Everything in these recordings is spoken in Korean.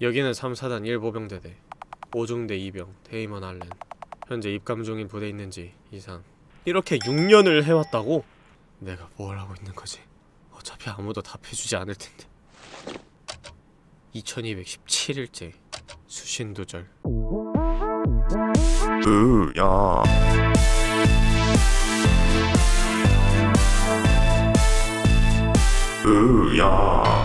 여기는 3사단 1보병대대 5중대 2병 데이먼 알렌. 현재 입감 중인 부대에 있는지 이상. 이렇게 6년을 해왔다고? 내가 뭘 하고 있는 거지? 어차피 아무도 답해주지 않을 텐데. 2217일째 수신두절. 야. 야.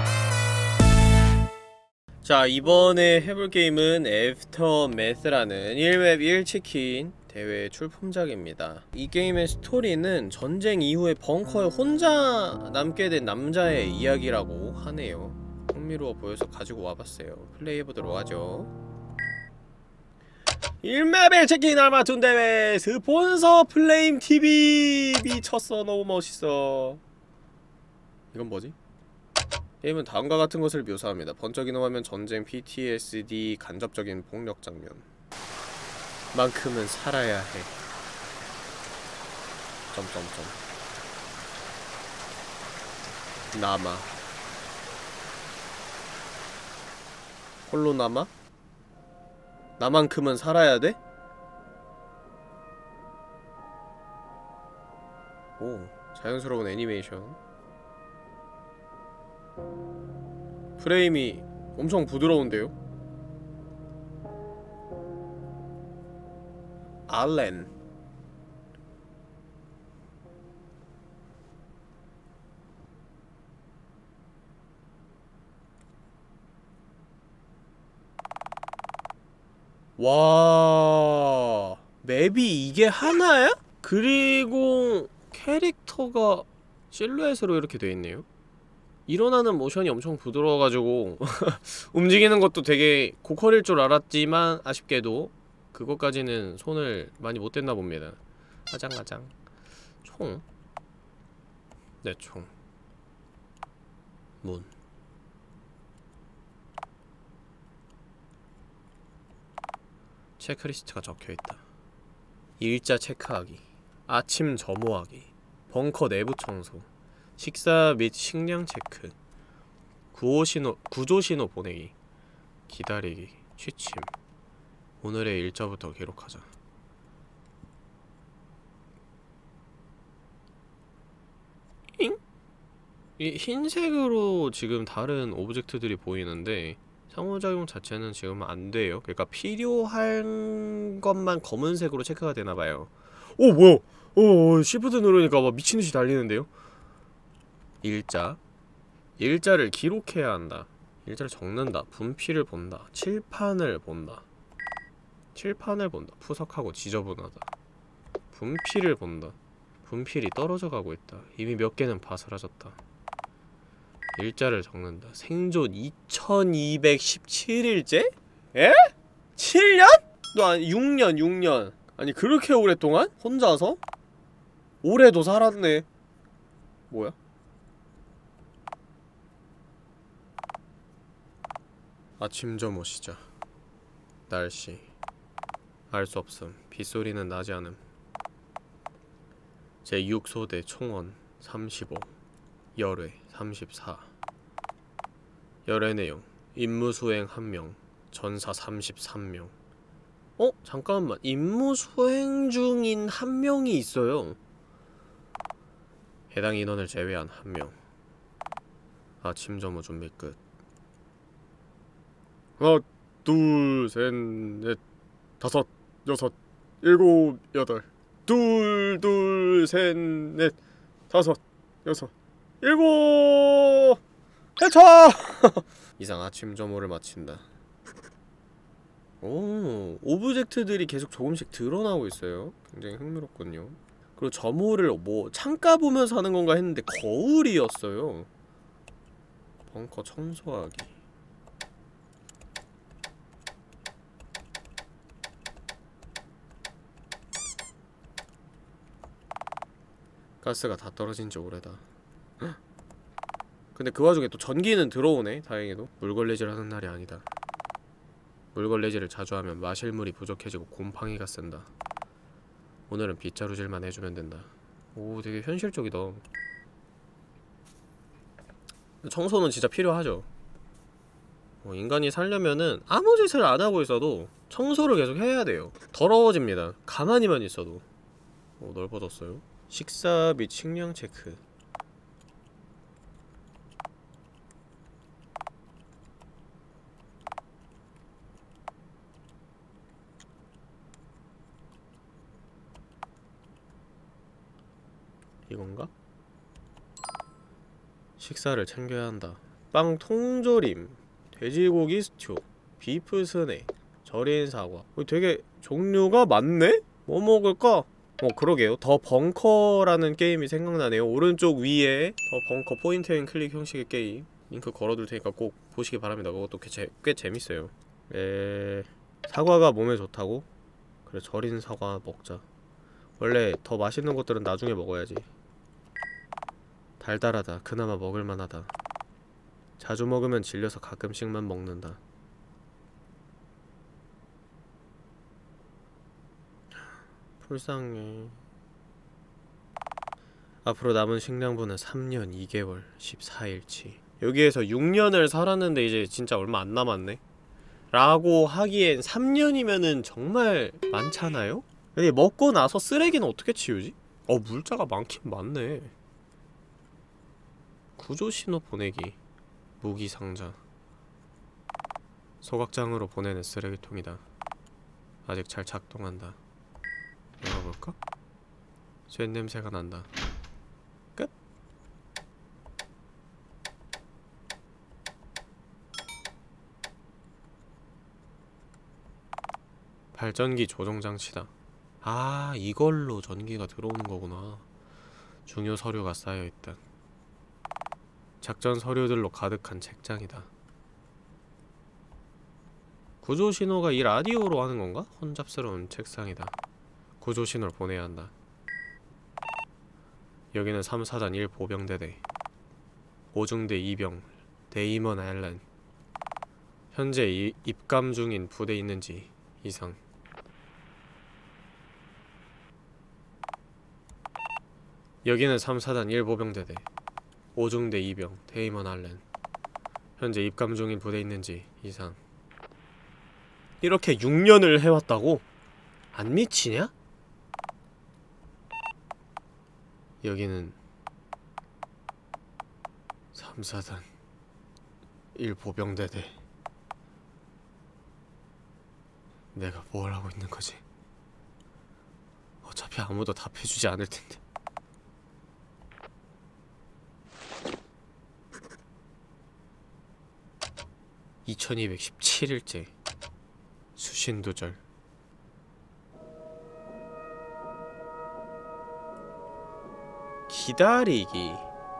자, 이번에 해볼 게임은 애프터매스라는 1맵 1치킨 대회 출품작입니다. 이 게임의 스토리는 전쟁 이후에 벙커에 혼자 남게 된 남자의 이야기라고 하네요. 흥미로워 보여서 가지고 와봤어요. 플레이해보도록 하죠. 1맵 1치킨 알마툰 대회 스폰서 플레임TV. 미쳤어. 너무 멋있어. 이건 뭐지? 게임은 다음과 같은 것을 묘사합니다. 번쩍이는 화면, 전쟁, PTSD, 간접적인 폭력 장면. 만큼은 살아야 해. 점점점. 남아. 홀로 남아? 나만큼은 살아야 돼? 오, 자연스러운 애니메이션. 프레임이 엄청 부드러운데요? 알렌. 와, 맵이 이게 하나야? 그리고 캐릭터가 실루엣으로 이렇게 돼있네요? 일어나는 모션이 엄청 부드러워가지고 움직이는 것도 되게 고퀄일 줄 알았지만 아쉽게도 그것까지는 손을 많이 못 댔나 봅니다. 아장아장. 총. 네, 총. 문. 체크리스트가 적혀있다. 일자 체크하기, 아침 점호하기, 벙커 내부 청소, 식사 및 식량 체크, 구조 신호 보내기, 기다리기, 취침. 오늘의 일자부터 기록하자. 잉? 이 흰색으로 지금 다른 오브젝트들이 보이는데 상호작용 자체는 지금 안 돼요. 그러니까 필요한 것만 검은색으로 체크가 되나봐요. 오, 뭐야? 시프트 누르니까 막 미친듯이 달리는데요? 일자. 일자를 기록해야 한다. 일자를 적는다. 분필을 본다. 칠판을 본다. 칠판을 본다. 푸석하고 지저분하다. 분필을 본다. 분필이 떨어져 가고 있다. 이미 몇 개는 바스라졌다. 일자를 적는다. 생존 2217일째? 에? 7년? 아니 6년. 아니 그렇게 오랫동안? 혼자서? 올해도 살았네. 뭐야? 아침 점호 시작. 날씨. 알 수 없음. 빗소리는 나지 않음. 제6소대 총원 35. 열외 34. 열외 내용. 임무 수행 1명. 전사 33명. 잠깐만. 임무 수행 중인 1명이 있어요. 해당 인원을 제외한 1명. 아침 점호 준비 끝. 하나, 둘, 셋, 넷, 다섯, 여섯, 일곱, 여덟. 둘, 셋, 넷, 다섯, 여섯, 일곱! 해차! 이상 아침 점호를 마친다. 오, 오브젝트들이 계속 조금씩 드러나고 있어요. 굉장히 흥미롭군요. 그리고 점호를 뭐 창가 보면서 하는 건가 했는데 거울이었어요. 벙커 청소하기. 가스가 다 떨어진 지 오래다. 근데 그 와중에 또 전기는 들어오네. 다행히도. 물걸레질 하는 날이 아니다. 물걸레질을 자주 하면 마실 물이 부족해지고 곰팡이가 쓴다. 오늘은 빗자루질만 해주면 된다. 오, 되게 현실적이다. 청소는 진짜 필요하죠. 인간이 살려면은 아무 짓을 안 하고 있어도 청소를 계속 해야 돼요. 더러워집니다. 가만히만 있어도. 넓어졌어요. 식사 및 식량 체크. 이건가? 식사를 챙겨야 한다. 빵 통조림, 돼지고기 스튜, 비프 스낵, 절인 사과. 되게 종류가 많네? 뭐 먹을까? 그러게요. 더 벙커라는 게임이 생각나네요. 오른쪽 위에 더 벙커 포인트 앤 클릭 형식의 게임 링크 걸어둘 테니까 꼭 보시기 바랍니다. 그것도 꽤 재밌어요. 사과가 몸에 좋다고? 그래, 절인 사과 먹자. 원래 더 맛있는 것들은 나중에 먹어야지. 달달하다. 그나마 먹을만하다. 자주 먹으면 질려서 가끔씩만 먹는다. 불쌍해. 앞으로 남은 식량분은 3년 2개월 14일치. 여기에서 6년을 살았는데 이제 진짜 얼마 안 남았네? 라고 하기엔 3년이면은 정말 많잖아요? 근데 먹고 나서 쓰레기는 어떻게 치우지? 물자가 많긴 많네. 구조신호 보내기. 무기상자. 소각장으로 보내는 쓰레기통이다. 아직 잘 작동한다. 열어볼까? 쇳 냄새가 난다. 끝? 발전기 조종장치다. 이걸로 전기가 들어오는 거구나. 중요 서류가 쌓여있다. 작전 서류들로 가득한 책장이다. 구조 신호가 이 라디오로 하는 건가? 혼잡스러운 책상이다. 구조 신호를 보내야 한다. 여기는 3사단 1보병대대 5중대 2병 데이먼 앨런. 현재 입감 중인 부대 있는지 이상. 여기는 3사단 1보병대대 5중대 2병 데이먼 앨런. 현재 입감 중인 부대 있는지 이상. 이렇게 6년을 해왔다고? 안 미치냐? 여기는 3사단 1보병대대. 내가 뭘 하고 있는 거지? 어차피 아무도 답해주지 않을 텐데. 2217일째 수신도절. 기다리기.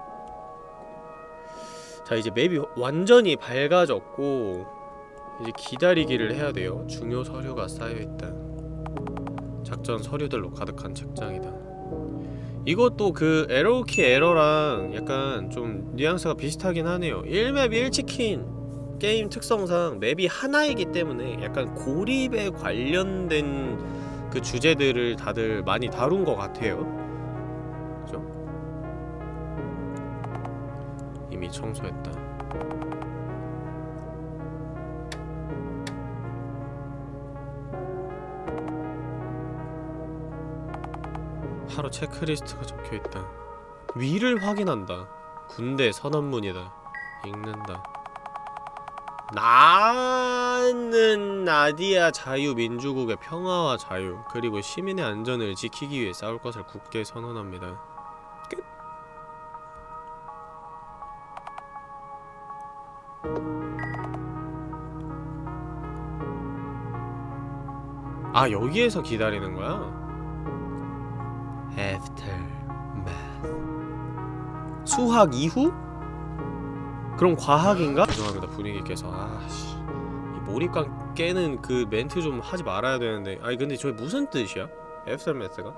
자, 이제 맵이 완전히 밝아졌고 이제 기다리기를 해야 돼요. 중요 서류가 쌓여있다. 작전 서류들로 가득한 책장이다. 이것도 그 에러키 에러랑 약간 좀 뉘앙스가 비슷하긴 하네요. 1맵 1치킨 게임 특성상 맵이 하나이기 때문에 약간 고립에 관련된 그 주제들을 다들 많이 다룬 것 같아요. 그죠? 이미 청소했다. 하루 체크리스트가 적혀있다. 위를 확인한다. 군대 선언문이다. 읽는다. 나는 나디아 자유민주국의 평화와 자유 그리고 시민의 안전을 지키기 위해 싸울 것을 굳게 선언합니다. 끝. 여기에서 기다리는 거야? Aftermath. 수학 이후? 그럼 과학인가? 죄송합니다, 분위기께서. 이 몰입감 깨는 그 멘트 좀 하지 말아야 되는데. 근데 저게 무슨 뜻이야? Aftermath가?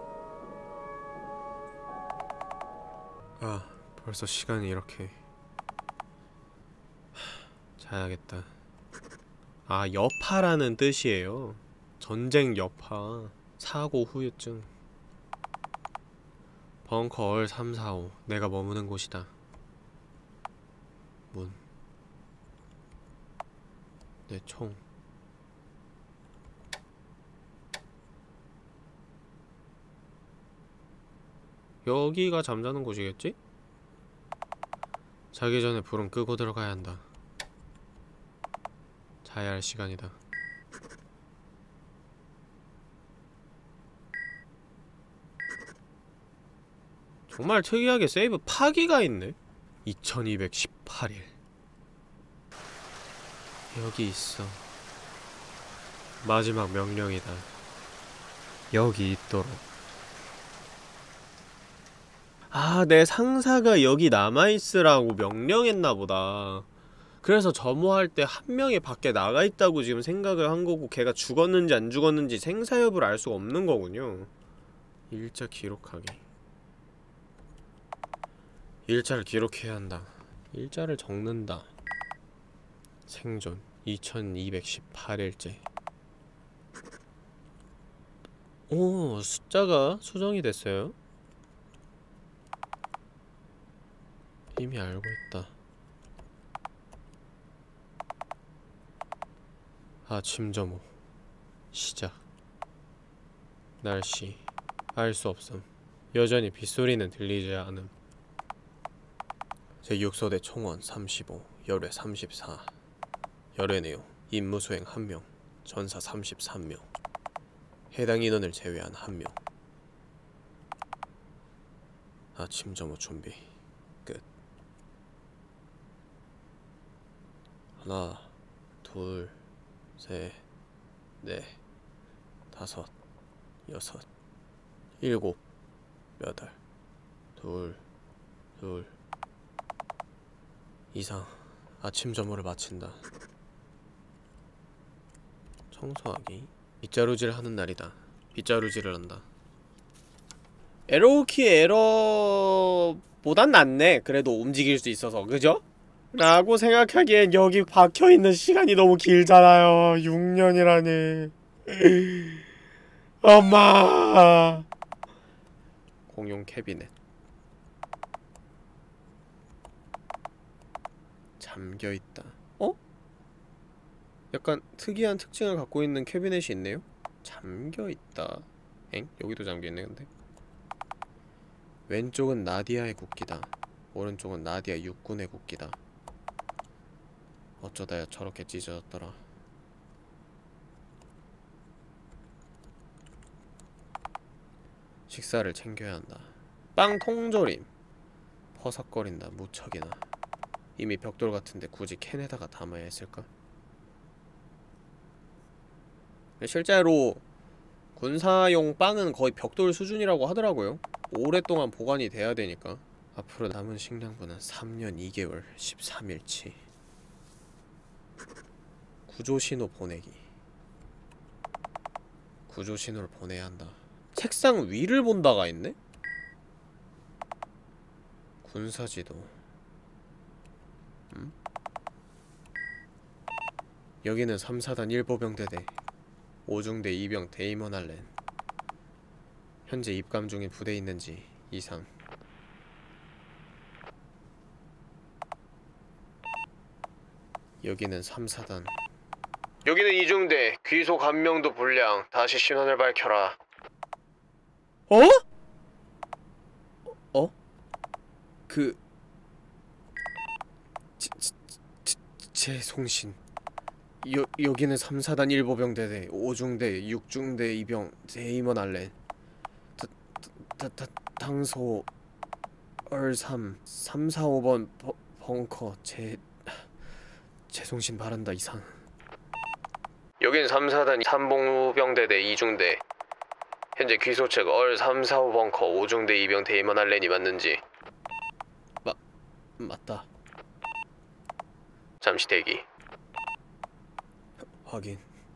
벌써 시간이 이렇게. 자야겠다. 여파라는 뜻이에요. 전쟁 여파. 사고 후유증. 벙커 얼 345. 내가 머무는 곳이다. 문. 네, 총. 여기가 잠자는 곳이겠지? 자기 전에 불은 끄고 들어가야 한다. 자야 할 시간이다. 정말 특이하게 세이브 파기가 있네. 2218일. 여기 있어. 마지막 명령이다. 여기 있도록. 아, 내 상사가 여기 남아있으라고 명령했나 보다. 그래서 점호할 때 한 명이 밖에 나가있다고 지금 생각을 한 거고, 걔가 죽었는지 안 죽었는지 생사 여부를 알 수가 없는 거군요. 일자 기록하기. 일자를 기록해야 한다. 일자를 적는다. 생존 2218일째. 오, 숫자가 수정이 됐어요. 이미 알고 있다. 아침 점호 시작. 날씨 알 수 없음. 여전히 빗소리는 들리지 않음. 제6소대 총원 35, 열외 34. 열외 내용 임무수행 1명, 전사 33명. 해당 인원을 제외한 1명. 아침 점호 준비 끝. 하나, 둘, 셋, 넷, 다섯, 여섯, 일곱, 여덟, 둘, 이상. 아침 점호를 마친다. 청소하기. 빗자루질을 하는 날이다. 빗자루질을 한다. 에러키 에러보단 낫네. 그래도 움직일 수 있어서, 그죠? 라고 생각하기엔 여기 박혀있는 시간이 너무 길잖아요. 6년이라니. 엄마. 공용 캐비넷. 잠겨있다. 어? 약간 특이한 특징을 갖고 있는 캐비넷이 있네요? 잠겨있다. 엥? 여기도 잠겨있네 근데. 왼쪽은 나디아의 국기다. 오른쪽은 나디아 육군의 국기다. 어쩌다 저렇게 찢어졌더라. 식사를 챙겨야 한다. 빵 통조림. 퍼석거린다. 무척이나. 이미 벽돌 같은데 굳이 캔에다가 담아야 했을까? 실제로 군사용 빵은 거의 벽돌 수준이라고 하더라고요. 오랫동안 보관이 돼야 되니까. 앞으로 남은 식량분은 3년 2개월 13일치. 구조신호 보내기. 구조신호를 보내야 한다. 책상 위를 본다가 있네? 군사지도. 여기는 3사단 1보병대대 5중대 2병 데이먼 알렌. 현재 입감 중인 부대에 있는지 이상. 여기는 3사단. 여기는 2중대 귀속 한 명도 불량. 다시 신원을 밝혀라. 어? 어? 그... 제송신. 여기는 3사단 1보병대대 5중대 6중대 2병 데이먼 알렌. 당소 얼3 345번 벙커 제송신 바란다 이상. 여긴 3사단 3보병대대 2중대. 현재 귀소 측 얼 345 벙커 5중대 2병 데이먼 알렌이 맞는지. 맞다. 잠시 대기. 확인.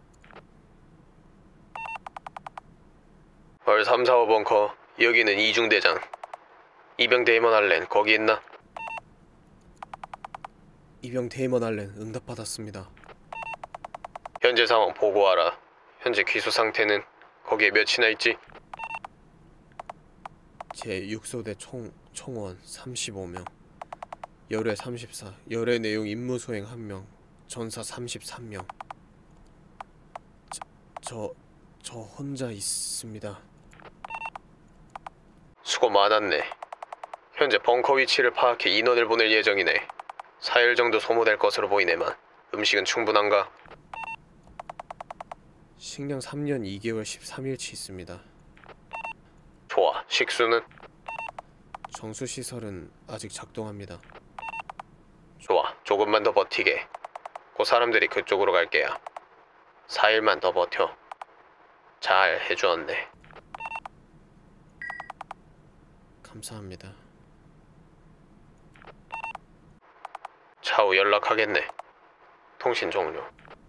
얼 345 벙커. 여기는 2중대장 2병 데이먼 알렌 거기 있나? 2병 데이먼 알렌 응답받았습니다. 현재 상황 보고하라. 현재 귀소 상태는 거기에 몇이나 있지? 제6소대 총원 35명 열외 34 열외 내용 임무 수행 1명 전사 33명 저 혼자 있습니다. 수고 많았네. 현재 벙커 위치를 파악해 인원을 보낼 예정이네. 4일 정도 소모될 것으로 보이네만 음식은 충분한가? 식량 3년 2개월 13일치 있습니다. 좋아. 식수는? 정수시설은 아직 작동합니다. 좋아. 조금만 더 버티게. 곧 사람들이 그쪽으로 갈 게야. 4일만 더 버텨. 잘 해주었네. 감사합니다. 차후 연락하겠네. 통신 종료.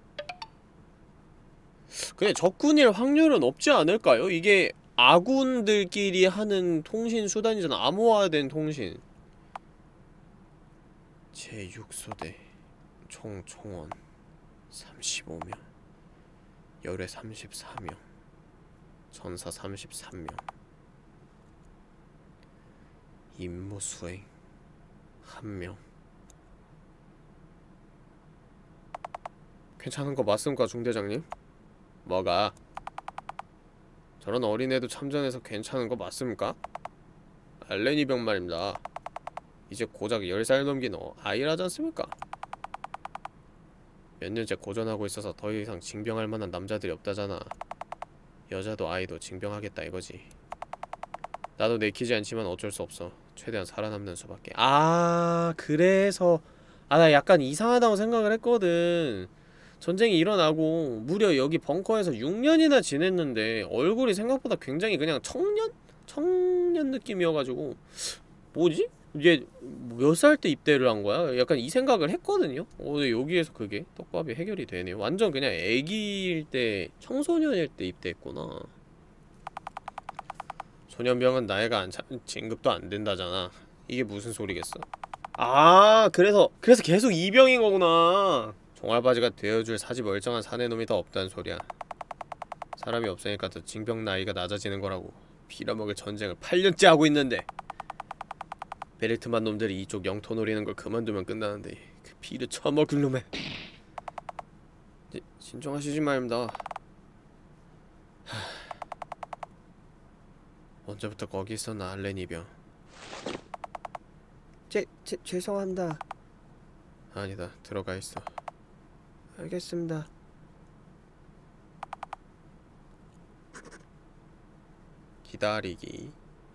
근데 적군일 확률은 없지 않을까요? 이게 아군들끼리 하는 통신 수단이잖아. 암호화된 통신. 제6소대 총원 35명, 열애 34명, 전사 33명. 임무 수행 1명. 괜찮은 거 맞습니까, 중대장님? 뭐가? 저런 어린애도 참전해서 괜찮은 거 맞습니까? 알렌이 병 말입니다. 이제 고작 10살 넘긴 아이라지 않습니까? 몇 년째 고전하고 있어서 더 이상 징병할 만한 남자들이 없다잖아. 여자도 아이도 징병하겠다 이거지. 나도 내키지 않지만 어쩔 수 없어. 최대한 살아남는 수밖에. 아, 그래서 나 약간 이상하다고 생각을 했거든. 전쟁이 일어나고 무려 여기 벙커에서 6년이나 지냈는데 얼굴이 생각보다 굉장히 그냥 청년 느낌이어가지고 뭐지? 이제 몇 살 때 입대를 한 거야? 약간 이 생각을 했거든요? 근데 여기에서 그게 떡밥이 해결이 되네요. 완전 그냥 애기일 때, 청소년일 때 입대했구나. 소년병은 나이가 진급도 안 된다잖아. 이게 무슨 소리겠어? 아, 그래서 계속 이병인 거구나. 종알바지가 되어줄 사지 멀쩡한 사내놈이 더 없다는 소리야. 사람이 없으니까 더 징병 나이가 낮아지는 거라고. 빌어먹을 전쟁을 8년째 하고 있는데 베르트만 놈들이 이쪽 영토 노리는 걸 그만두면 끝나는데 그 피를 처먹을 놈에. 진정하시지 말입니다. 언제부터 거기 있었나, 알렌 이병. 죄송합니다. 아니다, 들어가 있어. 알겠습니다. 기다리기.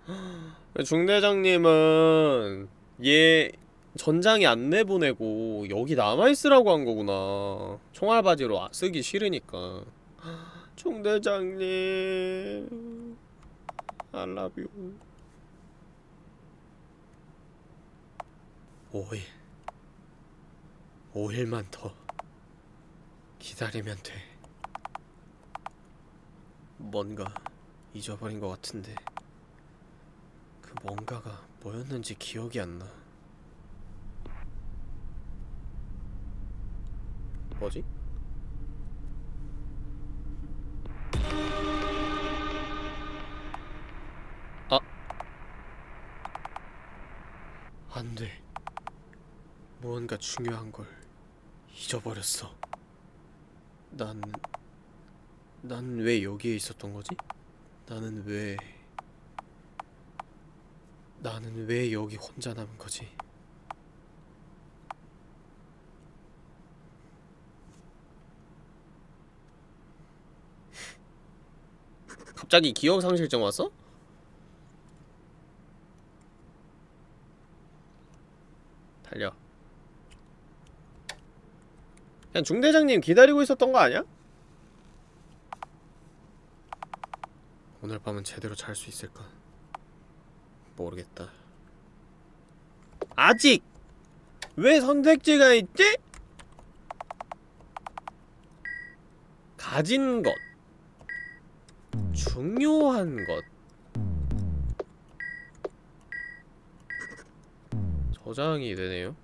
중대장님은 얘 전장에 안 내보내고 여기 남아있으라고 한 거구나. 총알바지로 쓰기 싫으니까. 중대장님 I love you. 5일만 더 기다리면 돼. 뭔가 잊어버린 것 같은데 그 뭔가가 뭐였는지 기억이 안 나. 뭐지? 아! 안 돼. 무언가 중요한 걸 잊어버렸어. 난 왜 여기에 있었던 거지? 나는 왜 여기 혼자 남은 거지? 갑자기 기억상실증 왔어? 달려. 그냥 중대장님 기다리고 있었던 거 아니야? 오늘 밤은 제대로 잘 수 있을까? 모르겠다. 아직! 왜 선택지가 있지? 가진 것, 중요한 것. 저장이 되네요.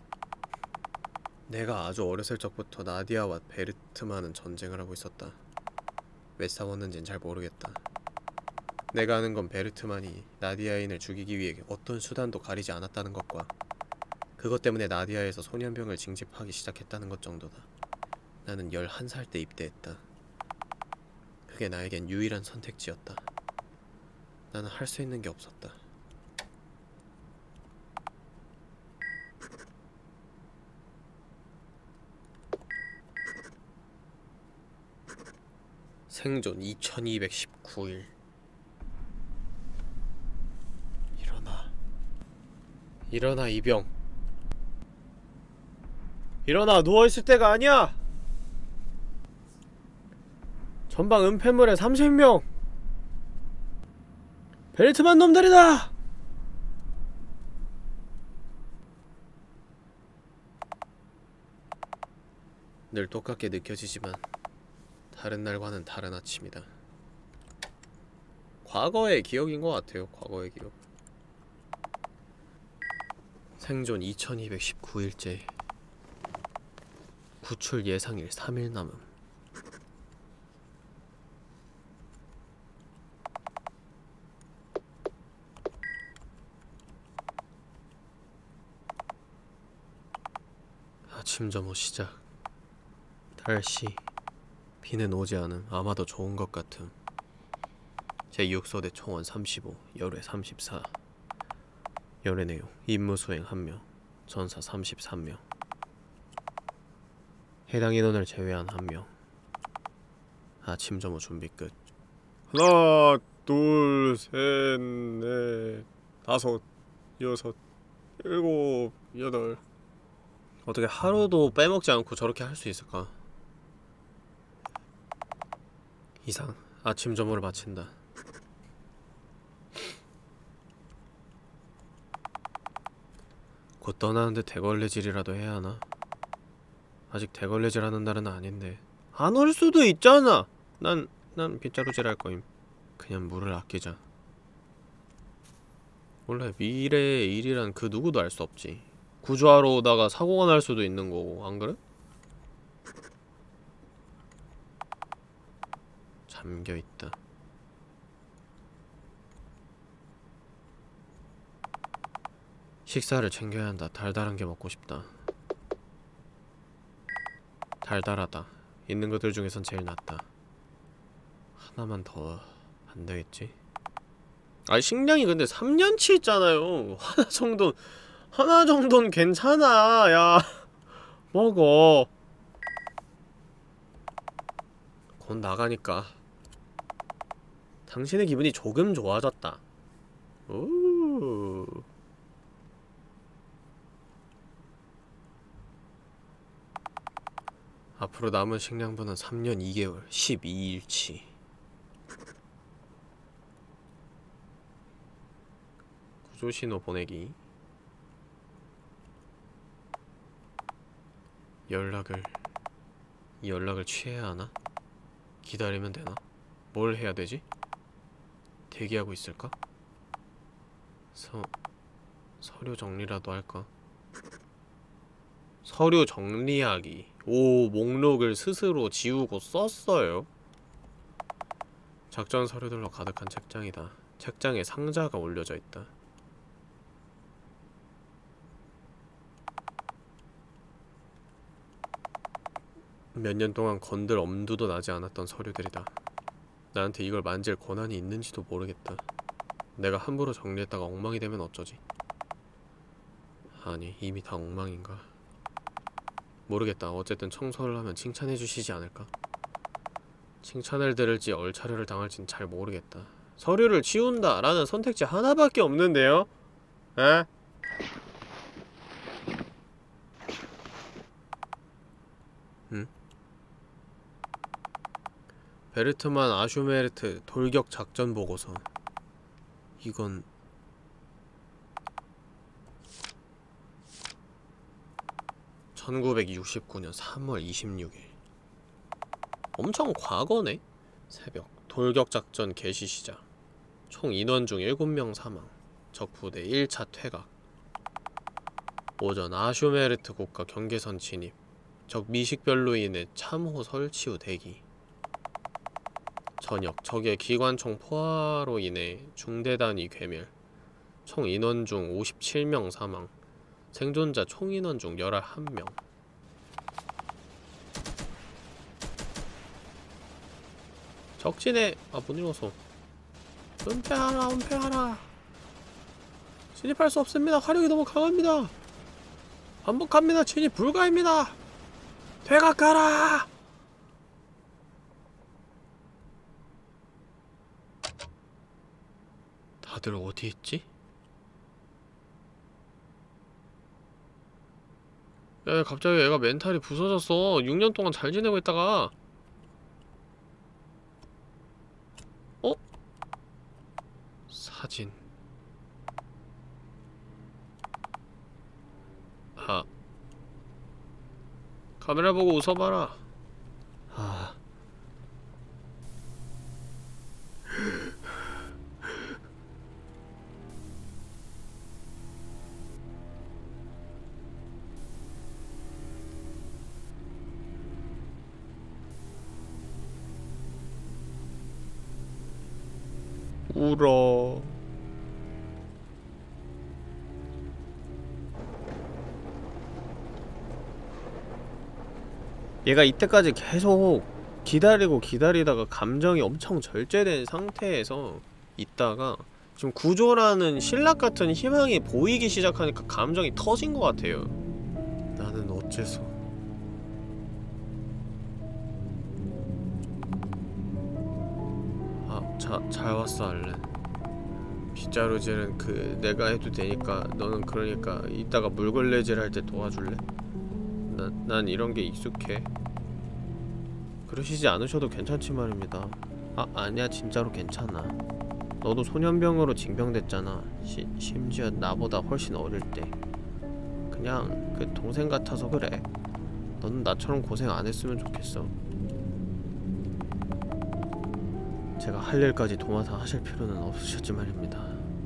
내가 아주 어렸을 적부터 나디아와 베르트만은 전쟁을 하고 있었다. 왜 싸웠는진 잘 모르겠다. 내가 아는 건 베르트만이 나디아인을 죽이기 위해 어떤 수단도 가리지 않았다는 것과 그것 때문에 나디아에서 소년병을 징집하기 시작했다는 것 정도다. 나는 11살 때 입대했다. 그게 나에겐 유일한 선택지였다. 나는 할 수 있는 게 없었다. 생존 2219일. 일어나. 일어나, 이병. 일어나, 누워있을 때가 아니야! 전방 은폐물에 30명! 벨트만 놈들이다! 늘 똑같게 느껴지지만 다른 날과는 다른 아침이다. 과거의 기억인 것 같아요. 과거의 기억. 생존 2219일째. 구출 예상일 3일 남음. 아침 점호 시작. 달씨. 비는 오지 않음. 아마도 좋은 것 같음. 제6소대 총원 35, 열외 34. 열외 내용: 임무 수행 1명, 전사 33명. 해당 인원을 제외한 1명. 아침 점호 준비 끝. 하나, 둘, 셋, 넷, 다섯, 여섯, 일곱, 여덟. 어떻게 하루도 빼먹지 않고 저렇게 할 수 있을까? 이상. 아침 점호를 마친다. 곧 떠나는데 대걸레질이라도 해야 하나? 아직 대걸레질 하는 날은 아닌데. 안 올 수도 있잖아! 난 빗자루질 할 거임. 그냥 물을 아끼자. 원래 미래의 일이란 그 누구도 알 수 없지. 구조하러 오다가 사고가 날 수도 있는 거고, 안 그래? 잠겨있다. 식사를 챙겨야 한다. 달달한 게 먹고 싶다. 달달하다. 있는 것들 중에선 제일 낫다. 하나만 더 안되겠지? 아니 식량이 근데 3년치 있잖아요. 하나 정도는 괜찮아. 야 먹어. 곧 나가니까 당신의 기분이 조금 좋아졌다. 오. 앞으로 남은 식량분은 3년 2개월 12일치. 구조신호 보내기. 이 연락을 취해야 하나? 기다리면 되나? 뭘 해야 되지? 대기하고 있을까? 서류 정리라도 할까? 서류 정리하기. 오, 목록을 스스로 지우고 썼어요. 작전 서류들로 가득한 책장이다. 책장에 상자가 올려져 있다. 몇 년 동안 건들 엄두도 나지 않았던 서류들이다. 나한테 이걸 만질 권한이 있는지도 모르겠다. 내가 함부로 정리했다가 엉망이 되면 어쩌지? 아니, 이미 다 엉망인가? 모르겠다. 어쨌든 청소를 하면 칭찬해주시지 않을까? 칭찬을 들을지 얼차려를 당할진 잘 모르겠다. 서류를 치운다 라는 선택지 하나밖에 없는데요? 에? 응? 베르트만 아슈메르트 돌격 작전 보고서. 이건 1969년 3월 26일. 엄청 과거네? 새벽 돌격작전 개시 시작. 총 인원 중 7명 사망. 적 부대 1차 퇴각. 오전 아슈메르트 국가 경계선 진입. 적 미식별로 인해 참호 설치 후 대기. 저녁 적의 기관총 포화로 인해 중대단위 괴멸. 총 인원 중 57명 사망. 생존자 총 인원 중 11명. 적진에 못 읽어서. 은폐하라 은폐하라. 진입할 수 없습니다. 화력이 너무 강합니다. 반복합니다. 진입 불가입니다. 퇴각하라. 다들 어디 있지? 야, 갑자기 애가 멘탈이 부서졌어. 6년 동안 잘 지내고 있다가. 어? 사진. 카메라 보고 웃어봐라. 울어. 얘가 이때까지 계속 기다리고 기다리다가 감정이 엄청 절제된 상태에서 있다가 지금 구조라는 신락같은 희망이 보이기 시작하니까 감정이 터진 것 같아요. 나는 어째서 잘 왔어 알렌. 빗자루질은 내가 해도 되니까 너는 그러니까 이따가 물걸레질 할 때 도와줄래? 난 이런 게 익숙해. 그러시지 않으셔도 괜찮지 말입니다. 아니야 진짜로 괜찮아. 너도 소년병으로 징병됐잖아. 심지어 나보다 훨씬 어릴 때. 그냥 동생 같아서 그래. 너는 나처럼 고생 안 했으면 좋겠어. 제가 할 일까지 도맡아 하실 필요는 없으셨지 말입니다.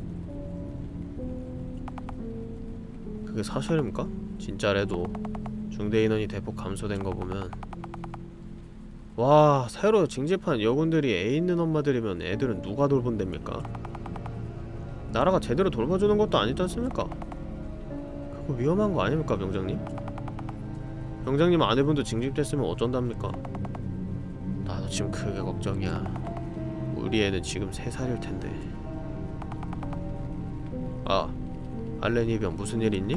그게 사실입니까? 진짜래도 중대 인원이 대폭 감소된 거 보면. 와, 새로 징집한 여군들이 애 있는 엄마들이면 애들은 누가 돌본답니까? 나라가 제대로 돌봐주는 것도 아니지 않습니까? 그거 위험한 거 아닙니까, 병장님? 병장님 아내분도 징집됐으면 어쩐답니까? 나도 지금 그게 걱정이야. 우리 애는 지금 3살일 텐데. 알렌 이병 무슨 일 있니?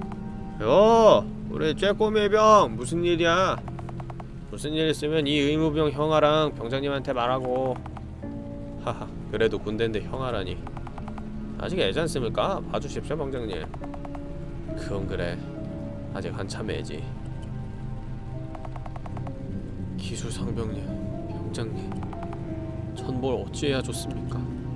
우리 쬐꼬미 병 무슨 일이야? 무슨 일 있으면 이 의무병 형아랑 병장님한테 말하고. 하하, 그래도 군대인데 형아라니. 아직 애잖습니까? 봐주십시오 병장님. 그건 그래. 아직 한참 애지. 기수상병님, 병장님, 전 뭘 어찌해야 좋습니까?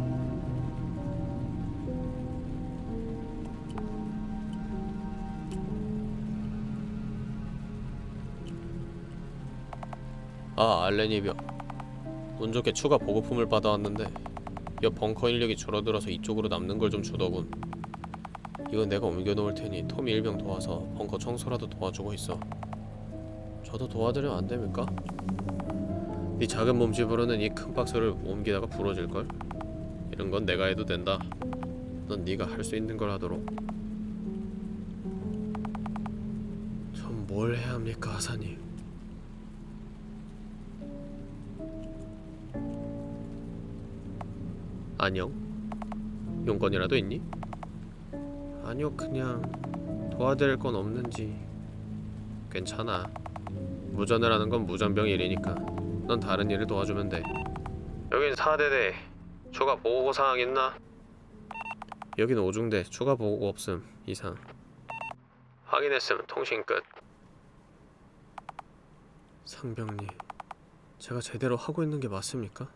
알렌 이병. 운 좋게 추가 보급품을 받아왔는데 옆 벙커 인력이 줄어들어서 이쪽으로 남는 걸 좀 주더군. 이건 내가 옮겨놓을 테니 톰이 일병 도와서 벙커 청소라도 도와주고 있어. 저도 도와드리면 안 됩니까? 네 작은 몸집으로는 이 큰 박스를 옮기다가 부러질걸? 이런 건 내가 해도 된다. 넌 네가 할 수 있는 걸 하도록. 전 뭘 해야 합니까, 하사님? 안녕? 용건이라도 있니? 아니요, 그냥 도와드릴 건 없는지. 괜찮아. 무전을 하는 건 무전병 일이니까 넌 다른 일을 도와주면 돼. 여긴 4대대. 추가 보고 사항 있나? 여긴 5중대. 추가 보고 없음. 이상. 확인했음. 통신 끝. 상병님, 제가 제대로 하고 있는 게 맞습니까?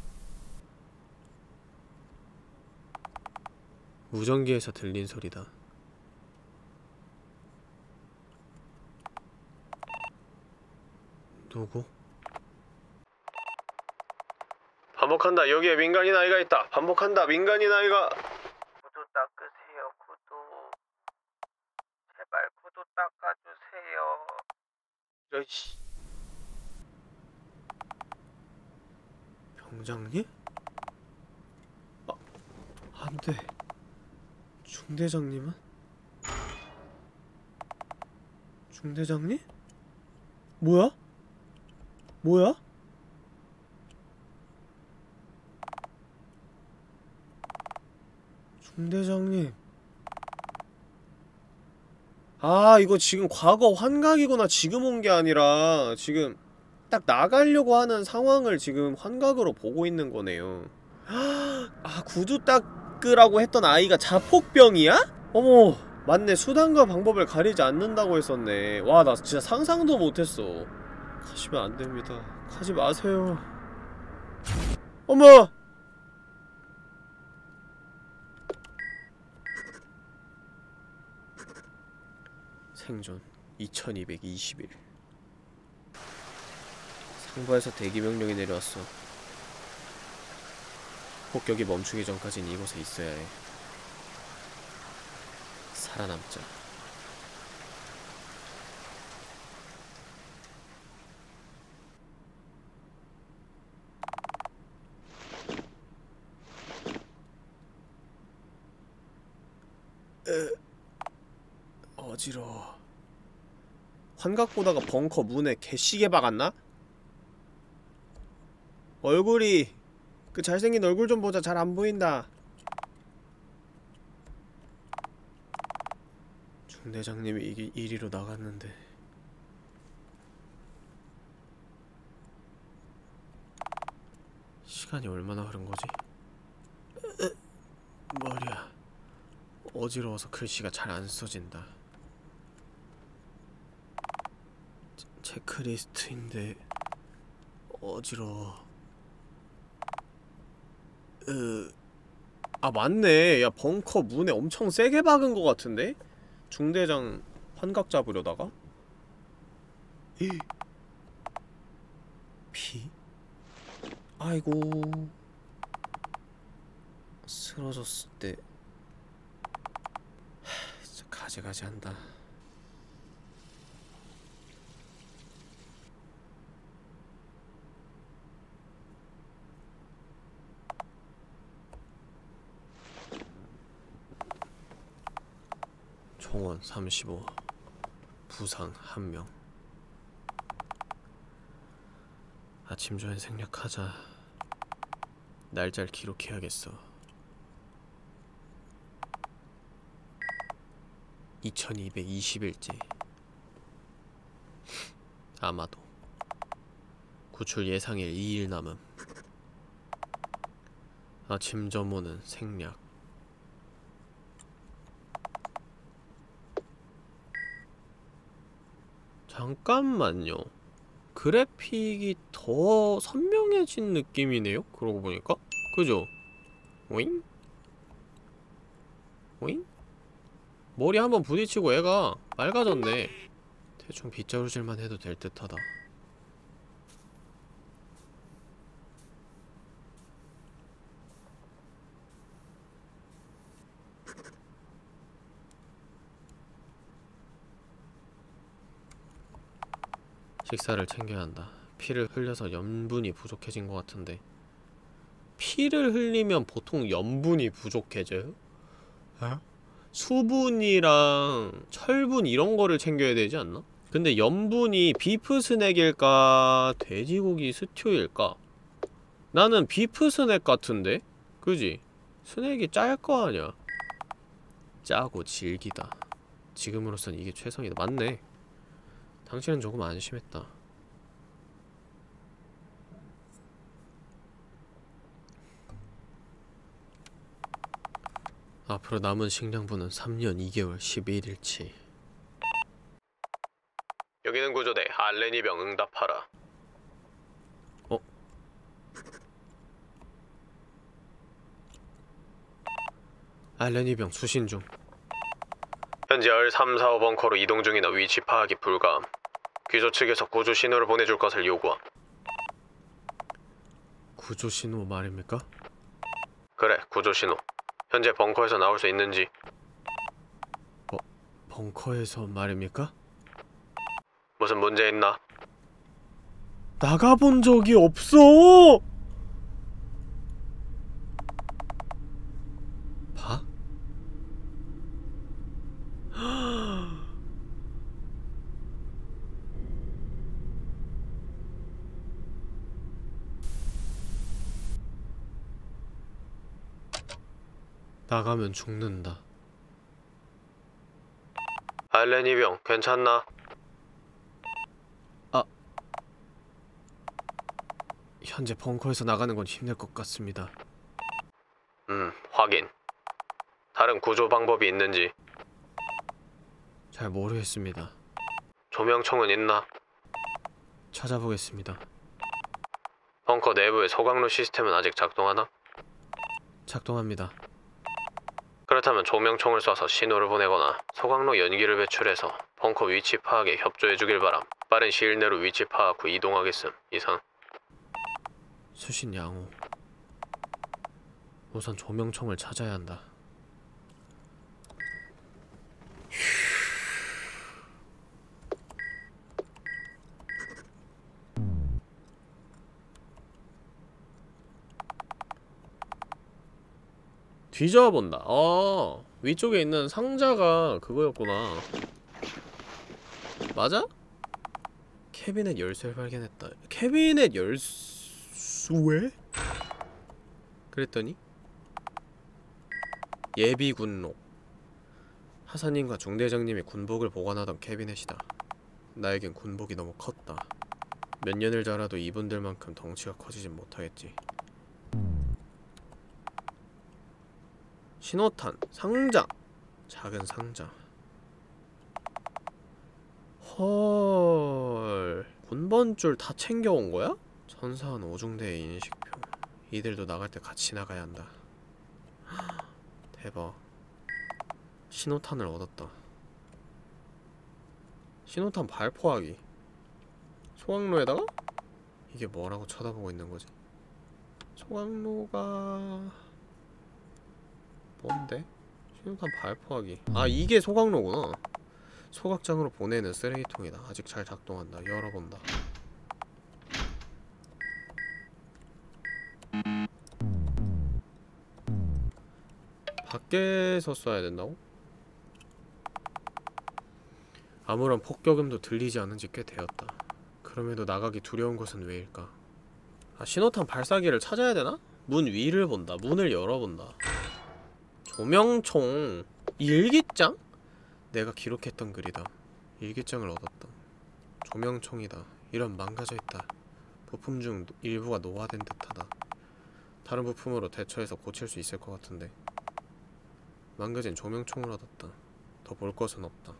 무전기에서 들린 소리다. 누구? 반복한다. 여기에 민간인 아이가 있다. 반복한다. 민간인 아이가. 구두 닦으세요. 구두. 제발 구두 닦아주세요. 야이씨. 병장님? 안돼. 중대장님은? 중대장님? 뭐야? 뭐야? 중대장님. 아, 이거 지금 과거 환각이구나. 지금 온 게 아니라 지금 딱 나가려고 하는 상황을 지금 환각으로 보고 있는 거네요. 아, 구두 닦으라고 했던 아이가 자폭병이야? 어머, 맞네. 수단과 방법을 가리지 않는다고 했었네. 와, 나 진짜 상상도 못했어. 가시면 안 됩니다. 가지 마세요. 어머! 생존 2221. 상부에서 대기 명령이 내려왔어. 폭격이 멈추기 전까진 이곳에 있어야 해. 살아남자. 어지러워. 환각 보다가 벙커 문에 개시계 박았나? 얼굴이 그 잘생긴 얼굴 좀 보자. 잘 안 보인다. 중대장님이 이리로 나갔는데 시간이 얼마나 흐른 거지? 머리야. 어지러워서 글씨가 잘 안 써진다. 체크리스트인데 어지러워. 아, 맞네. 야, 벙커 문에 엄청 세게 박은 거 같은데? 중대장 환각 잡으려다가? 피? 아이고. 쓰러졌을 때 진짜 가지가지 한다. 총원 35, 부상 1명. 아침 전에 생략하자. 날짜를 기록해야겠어. 2220일째. 아마도 구출 예상일 2일 남음. 아침 점호는 생략. 잠깐만요. 그래픽이 더 선명해진 느낌이네요? 그러고 보니까? 그죠? 오잉? 오잉? 머리 한번 부딪히고 애가 맑아졌네. 대충 빗자루질만 해도 될 듯하다. 식사를 챙겨야 한다. 피를 흘려서 염분이 부족해진 것 같은데 피를 흘리면 보통 염분이 부족해져요? 어? 수분이랑 철분 이런 거를 챙겨야 되지 않나? 근데 염분이 비프 스낵일까? 돼지고기 스튜일까? 나는 비프 스낵 같은데? 그지? 스낵이 짤 거 아냐? 짜고 질기다. 지금으로선 이게 최선이다. 맞네. 당신은 조금 안심했다. 앞으로 남은 식량분은 3년 2개월 11일치. 여기는 구조대. 알레니병 응답하라. 어? 알레니병 수신 중. 현재 R345 벙커로 이동 중이나 위치 파악이 불가함. 귀조 측에서 구조 신호를 보내줄 것을 요구함. 구조 신호 말입니까? 그래, 구조 신호. 현재 벙커에서 나올 수 있는지. 벙커에서 말입니까? 무슨 문제 있나? 나가본 적이 없어! 봐? 나가면 죽는다. 알렌 이병 괜찮나? 아, 현재 벙커에서 나가는 건 힘들 것 같습니다. 확인. 다른 구조 방법이 있는지? 잘 모르겠습니다. 조명총은 있나? 찾아보겠습니다. 벙커 내부의 소각로 시스템은 아직 작동하나? 작동합니다. 그렇다면 조명총을 쏴서 신호를 보내거나 소각로 연기를 배출해서 벙커 위치 파악에 협조해주길 바람. 빠른 시일 내로 위치 파악 후 이동하겠음. 이상. 수신 양호. 우선 조명총을 찾아야 한다. 뒤져본다. 위쪽에 있는 상자가 그거였구나. 맞아? 캐비넷 열쇠를 발견했다. 캐비넷 열쇠? 그랬더니 예비군록. 하사님과 중대장님이 군복을 보관하던 캐비넷이다. 나에겐 군복이 너무 컸다. 몇 년을 자라도 이분들만큼 덩치가 커지진 못하겠지. 신호탄, 상자, 작은 상자. 헐, 군번줄 다 챙겨온 거야? 천사원 오중대의 인식표. 이들도 나갈 때 같이 나가야 한다. 대박. 신호탄을 얻었다. 신호탄 발포하기. 소각로에다가? 이게 뭐라고 쳐다보고 있는 거지? 소각로가... 뭔데? 신호탄 발포하기. 아, 이게 소각로구나. 소각장으로 보내는 쓰레기통이다. 아직 잘 작동한다. 열어본다. 밖에서 쏴야 된다고? 아무런 폭격음도 들리지 않은 지 꽤 되었다. 그럼에도 나가기 두려운 것은 왜일까? 아, 신호탄 발사기를 찾아야 되나? 문 위를 본다. 문을 열어본다. 조명총. 일기장? 내가 기록했던 글이다. 일기장을 얻었다. 조명총이다. 이런 망가져있다. 부품 중 일부가 노화된 듯하다. 다른 부품으로 대처해서 고칠 수 있을 것 같은데. 망가진 조명총을 얻었다. 더 볼 것은 없다.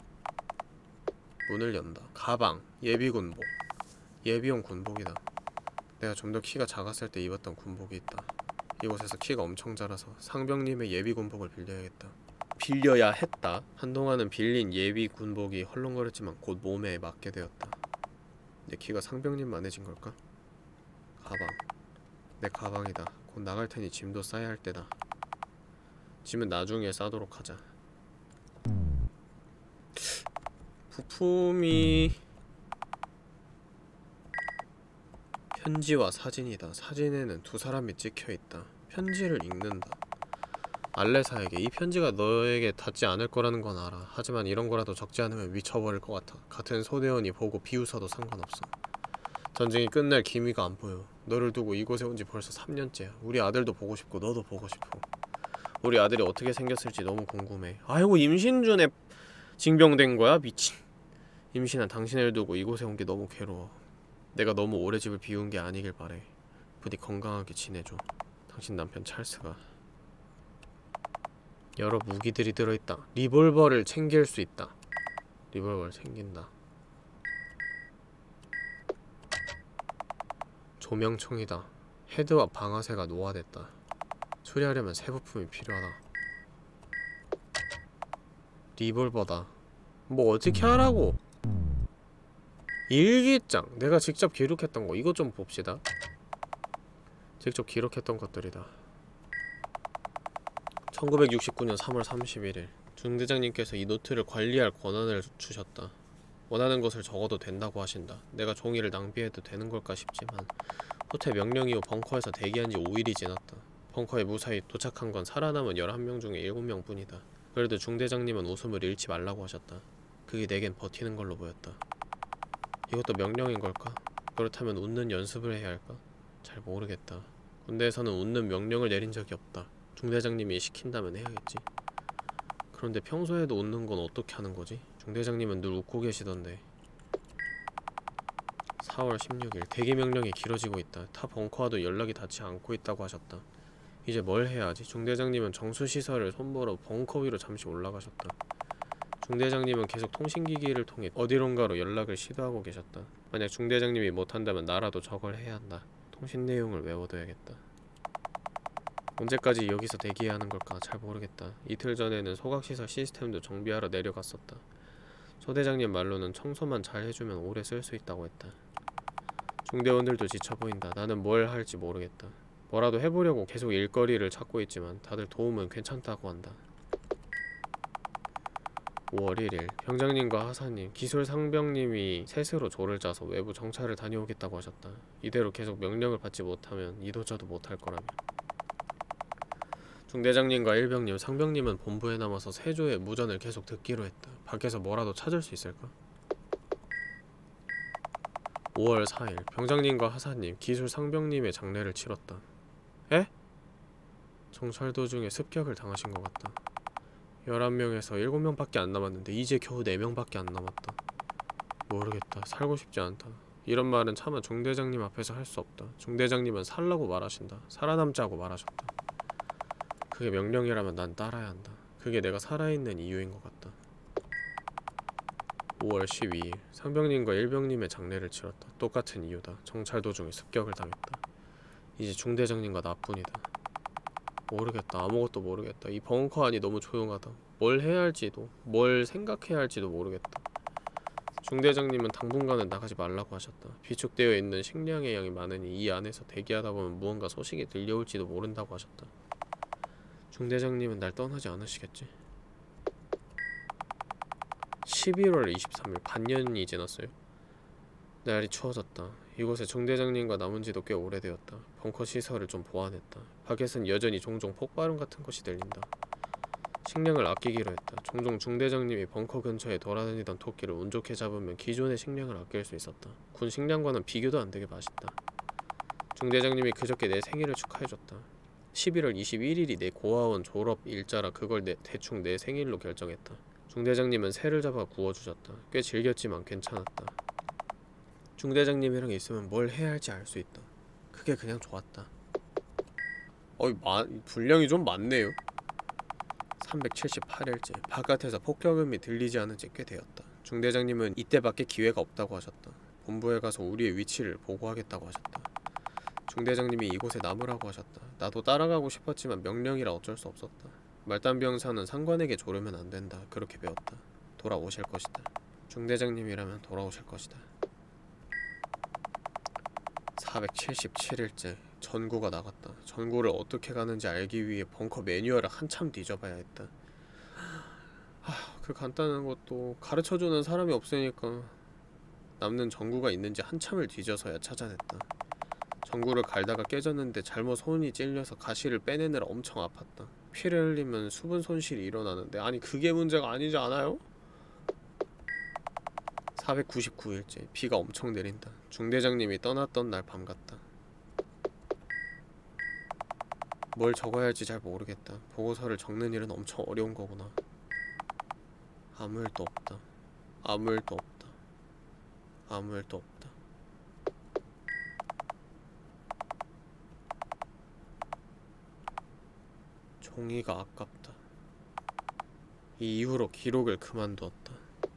문을 연다. 가방. 예비군복. 예비용 군복이다. 내가 좀 더 키가 작았을 때 입었던 군복이 있다. 이곳에서 키가 엄청 자라서 상병님의 예비군복을 빌려야겠다. 빌려야 했다. 한동안은 빌린 예비군복이 헐렁거렸지만 곧 몸에 맞게 되었다. 내 키가 상병님만해진 걸까? 가방. 내 가방이다. 곧 나갈 테니 짐도 싸야 할 때다. 짐은 나중에 싸도록 하자. 부품이... 편지와 사진이다. 사진에는 두 사람이 찍혀있다. 편지를 읽는다. 알레사에게 이 편지가 너에게 닿지 않을 거라는 건 알아. 하지만 이런 거라도 적지 않으면 미쳐버릴 것 같아. 같은 소대원이 보고 비웃어도 상관없어. 전쟁이 끝날 기미가 안 보여. 너를 두고 이곳에 온 지 벌써 3년째야. 우리 아들도 보고 싶고 너도 보고 싶어. 우리 아들이 어떻게 생겼을지 너무 궁금해. 아이고, 임신 중에 징병된 거야? 미친. 임신한 당신을 두고 이곳에 온 게 너무 괴로워. 내가 너무 오래 집을 비운 게 아니길 바래. 부디 건강하게 지내줘. 당신 남편 찰스가. 여러 무기들이 들어있다. 리볼버를 챙길 수 있다. 리볼버를 챙긴다. 조명총이다. 헤드와 방아쇠가 노화됐다. 수리하려면 새 부품이 필요하다. 리볼버다. 뭐 어떻게 하라고? 일기장. 내가 직접 기록했던 거. 이거 좀 봅시다. 직접 기록했던 것들이다. 1969년 3월 31일 중대장님께서 이 노트를 관리할 권한을 주셨다. 원하는 것을 적어도 된다고 하신다. 내가 종이를 낭비해도 되는 걸까 싶지만 호텔 명령 이후 벙커에서 대기한 지 5일이 지났다. 벙커에 무사히 도착한 건 살아남은 11명 중에 7명 뿐이다. 그래도 중대장님은 웃음을 잃지 말라고 하셨다. 그게 내겐 버티는 걸로 보였다. 이것도 명령인 걸까? 그렇다면 웃는 연습을 해야 할까? 잘 모르겠다. 군대에서는 웃는 명령을 내린 적이 없다. 중대장님이 시킨다면 해야겠지. 그런데 평소에도 웃는 건 어떻게 하는 거지? 중대장님은 늘 웃고 계시던데. 4월 16일 대기 명령이 길어지고 있다. 타 벙커와도 연락이 닿지 않고 있다고 하셨다. 이제 뭘 해야 하지? 중대장님은 정수시설을 손보러 벙커 위로 잠시 올라가셨다. 중대장님은 계속 통신기기를 통해 어디론가로 연락을 시도하고 계셨다. 만약 중대장님이 못한다면 나라도 저걸 해야 한다. 통신 내용을 외워둬야겠다. 언제까지 여기서 대기해야 하는 걸까? 잘 모르겠다. 이틀 전에는 소각시설 시스템도 정비하러 내려갔었다. 소대장님 말로는 청소만 잘 해주면 오래 쓸 수 있다고 했다. 중대원들도 지쳐 보인다. 나는 뭘 할지 모르겠다. 뭐라도 해보려고 계속 일거리를 찾고 있지만 다들 도움은 괜찮다고 한다. 5월 1일 병장님과 하사님, 기술 상병님이 셋으로 조를 짜서 외부 정찰을 다녀오겠다고 하셨다. 이대로 계속 명령을 받지 못하면 이도저도 못할 거라며. 중대장님과 일병님, 상병님은 본부에 남아서 세조의 무전을 계속 듣기로 했다. 밖에서 뭐라도 찾을 수 있을까? 5월 4일 병장님과 하사님, 기술 상병님의 장례를 치렀다. 에? 정찰 도중에 습격을 당하신 것 같다. 11명에서 7명밖에 안 남았는데 이제 겨우 4명밖에 안 남았다. 모르겠다. 살고 싶지 않다. 이런 말은 차마 중대장님 앞에서 할 수 없다. 중대장님은 살라고 말하신다. 살아남자고 말하셨다. 그게 명령이라면 난 따라야 한다. 그게 내가 살아있는 이유인 것 같다. 5월 12일 상병님과 일병님의 장례를 치렀다. 똑같은 이유다. 정찰 도중에 습격을 당했다. 이제 중대장님과 나뿐이다. 모르겠다. 아무것도 모르겠다. 이 벙커 안이 너무 조용하다. 뭘 해야 할지도, 뭘 생각해야 할지도 모르겠다. 중대장님은 당분간은 나가지 말라고 하셨다. 비축되어 있는 식량의 양이 많으니 이 안에서 대기하다 보면 무언가 소식이 들려올지도 모른다고 하셨다. 중대장님은 날 떠나지 않으시겠지? 11월 23일 반년이 지났어요. 날이 추워졌다. 이곳에 중대장님과 남은 지도 꽤 오래되었다. 벙커 시설을 좀 보완했다. 밖에선 여전히 종종 폭발음 같은 것이 들린다. 식량을 아끼기로 했다. 종종 중대장님이 벙커 근처에 돌아다니던 토끼를 운 좋게 잡으면 기존의 식량을 아낄 수 있었다. 군 식량과는 비교도 안 되게 맛있다. 중대장님이 그저께 내 생일을 축하해줬다. 11월 21일이 내 고아원 졸업 일자라 그걸 대충 내 생일로 결정했다. 중대장님은 새를 잡아 구워주셨다. 꽤 질겼지만 괜찮았다. 중대장님이랑 있으면 뭘 해야 할지 알 수 있다. 그게 그냥 좋았다. 분량이 좀 많네요. 378일째 바깥에서 폭격음이 들리지 않은 지 꽤 되었다. 중대장님은 이때밖에 기회가 없다고 하셨다. 본부에 가서 우리의 위치를 보고하겠다고 하셨다. 중대장님이 이곳에 남으라고 하셨다. 나도 따라가고 싶었지만 명령이라 어쩔 수 없었다. 말단병사는 상관에게 조르면 안 된다. 그렇게 배웠다. 돌아오실 것이다. 중대장님이라면 돌아오실 것이다. 477일째 전구가 나갔다. 전구를 어떻게 가는지 알기 위해 벙커 매뉴얼을 한참 뒤져봐야 했다. 그 간단한 것도 가르쳐주는 사람이 없으니까 남는 전구가 있는지 한참을 뒤져서야 찾아냈다. 전구를 갈다가 깨졌는데 잘못 손이 찔려서 가시를 빼내느라 엄청 아팠다. 피를 흘리면 수분 손실이 일어나는데 아니 그게 문제가 아니지 않아요? 499일째 비가 엄청 내린다. 중대장님이 떠났던 날 밤 같다. 뭘 적어야 할지 잘 모르겠다. 보고서를 적는 일은 엄청 어려운 거구나. 아무 일도 없다. 아무 일도 없다. 아무 일도 없다. 종이가 아깝다. 이 이후로 기록을 그만두었다.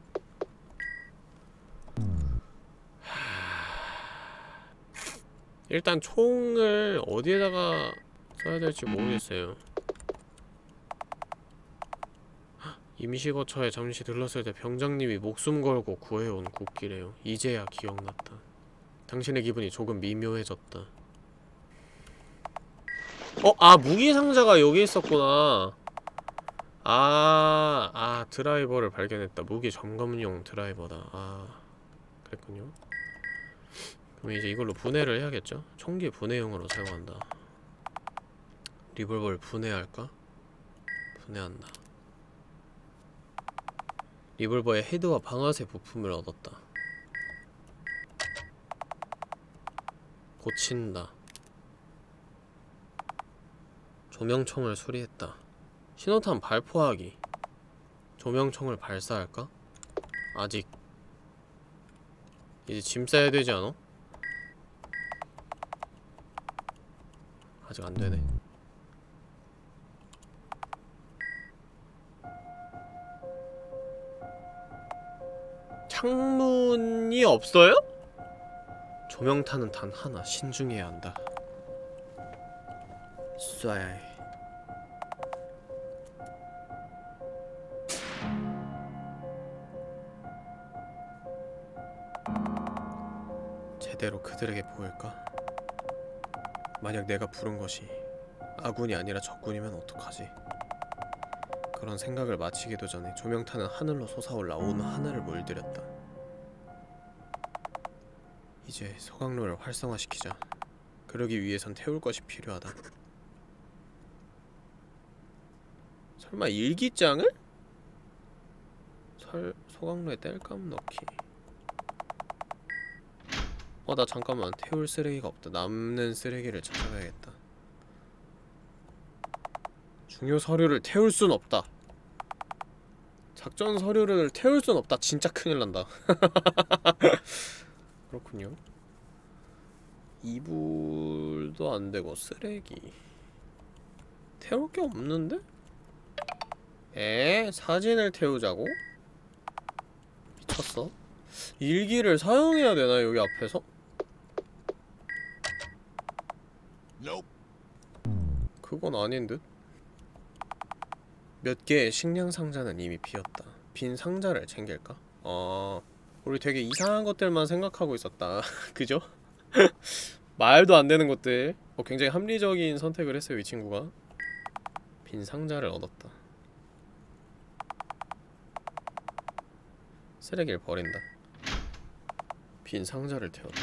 일단 총을 어디에다가 써야 될지 모르겠어요. 임시거처에 잠시 들렀을 때 병장님이 목숨 걸고 구해온 국기래요. 이제야 기억났다. 당신의 기분이 조금 미묘해졌다. 무기상자가 여기 있었구나. 드라이버를 발견했다. 무기 점검용 드라이버다. 그랬군요. 그럼 이제 이걸로 분해를 해야겠죠? 총기 분해용으로 사용한다. 리볼버를 분해할까? 분해한다. 리볼버의 헤드와 방아쇠 부품을 얻었다. 고친다. 조명총을 수리했다. 신호탄 발포하기. 조명총을 발사할까? 아직. 이제 짐 싸야 되지 않아? 아직 안되네. 창문이 없어요? 조명탄은 단 하나. 신중해야 한다. 쏴야 해. 제대로 그들에게 보일까? 만약 내가 부른 것이 아군이 아니라 적군이면 어떡하지? 그런 생각을 마치기도 전에 조명탄은 하늘로 솟아올라 온 하늘을 물들였다. 이제 소각로를 활성화시키자. 그러기 위해선 태울 것이 필요하다. 설마 일기장을? 소각로에 땔감 넣기. 나 잠깐만. 태울 쓰레기가 없다. 남는 쓰레기를 찾아가야겠다. 중요 서류를 태울 순 없다. 작전 서류를 태울 순 없다. 진짜 큰일 난다. 그렇군요. 이불도 안 되고 쓰레기. 태울 게 없는데? 사진을 태우자고? 미쳤어? 일기를 사용해야 되나 여기 앞에서? 그건 아닌 듯? 몇 개의 식량 상자는 이미 비었다. 빈 상자를 챙길까? 우리 되게 이상한 것들만 생각하고 있었다. 그죠? 말도 안 되는 것들. 굉장히 합리적인 선택을 했어요, 이 친구가. 빈 상자를 얻었다. 쓰레기를 버린다. 빈 상자를 태웠다.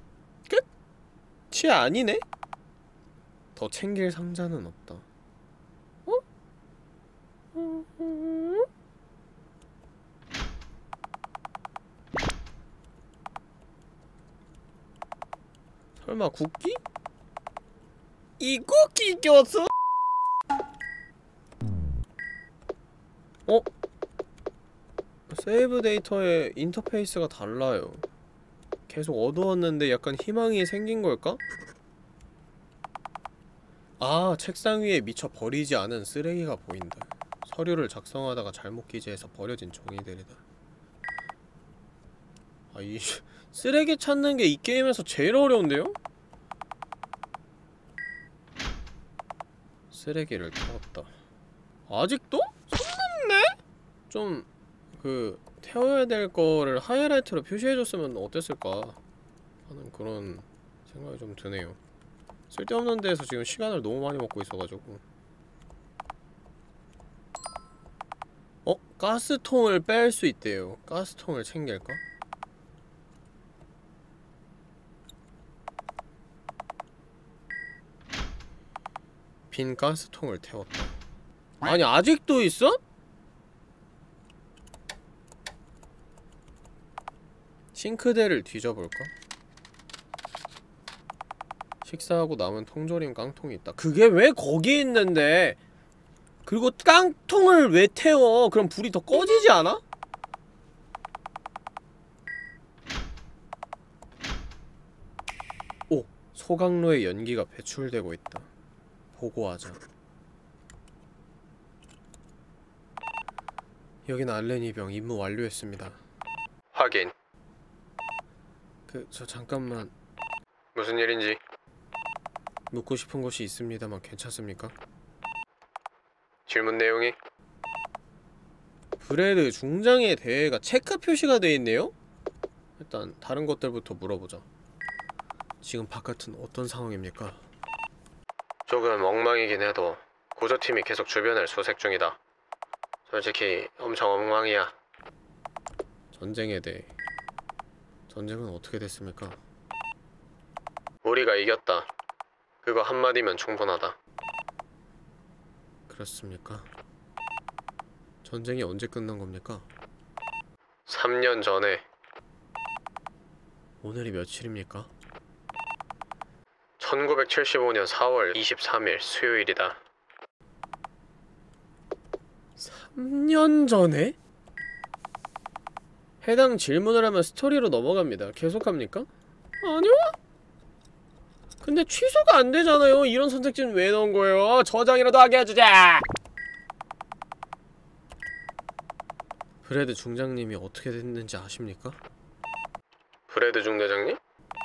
끝이 아니네? 더 챙길 상자는 없다. 설마 국기? 이 국기 꼈어? 세이브 데이터의 인터페이스가 달라요. 계속 어두웠는데 약간 희망이 생긴 걸까? 책상 위에 미처 버리지 않은 쓰레기가 보인다. 서류를 작성하다가 잘못 기재해서 버려진 종이들이다. 이 쓰레기 찾는 게 이 게임에서 제일 어려운데요? 쓰레기를 태웠다. 아직도? 손 넘네? 좀 태워야 될 거를 하이라이트로 표시해줬으면 어땠을까 하는 그런 생각이 좀 드네요. 쓸데없는 데에서 지금 시간을 너무 많이 먹고 있어가지고. 가스통을 뺄 수 있대요. 가스통을 챙길까? 빈 가스통을 태웠다. 아니 아직도 있어? 싱크대를 뒤져볼까? 식사하고 남은 통조림 깡통이 있다. 그게 왜 거기 있는데? 그리고 깡통을 왜 태워? 그럼 불이 더 꺼지지 않아? 소각로에 연기가 배출되고 있다. 보고하자. 여긴 알렌 이병. 임무 완료했습니다. 확인. 저 잠깐만. 무슨 일인지? 묻고 싶은 것이 있습니다만 괜찮습니까? 질문 내용이? 브레드 중장의 대회가 체크 표시가 돼 있네요? 일단 다른 것들부터 물어보자. 지금 바깥은 어떤 상황입니까? 조금 엉망이긴 해도 구조팀이 계속 주변을 수색 중이다. 솔직히 엄청 엉망이야. 전쟁에 대해. 전쟁은 어떻게 됐습니까? 우리가 이겼다. 그거 한마디면 충분하다. 그렇습니까? 전쟁이 언제 끝난 겁니까? 3년 전에. 오늘이 며칠입니까? 1975년 4월 23일 수요일이다. 3년 전에? 해당 질문을 하면 스토리로 넘어갑니다. 계속합니까? 아니요? 근데 취소가 안 되잖아요. 이런 선택지는 왜 넣은 거예요? 저장이라도 하게 해주자! 브래드 중장님이 어떻게 됐는지 아십니까? 브래드 중대장님?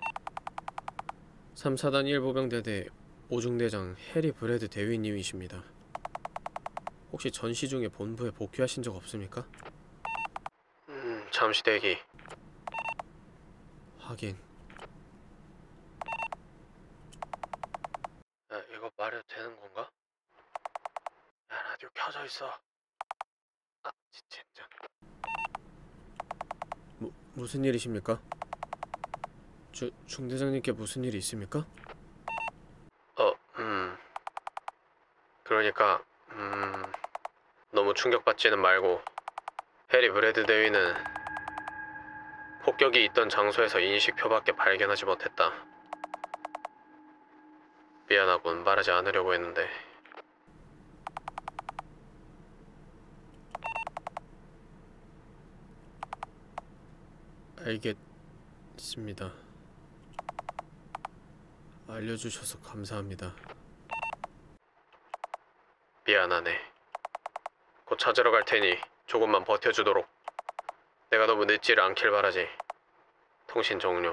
3사단 1보병대대 5중대장 해리 브래드 대위님이십니다. 혹시 전시 중에 본부에 복귀하신 적 없습니까? 잠시 대기. 하긴. 야, 이거 말해도 되는 건가? 야, 라디오 켜져 있어. 아, 진짜. 무슨 일이십니까? 중대장님께 무슨 일이 있습니까? 그러니까, 너무 충격받지는 말고, 해리 브래드 대위는 폭격이 있던 장소에서 인식표밖에 발견하지 못했다. 미안하군. 말하지 않으려고 했는데. 알겠습니다. 알려주셔서 감사합니다. 미안하네. 곧 찾으러 갈 테니 조금만 버텨주도록. 내가 너무 늦지를 않길 바라지. 통신 종료.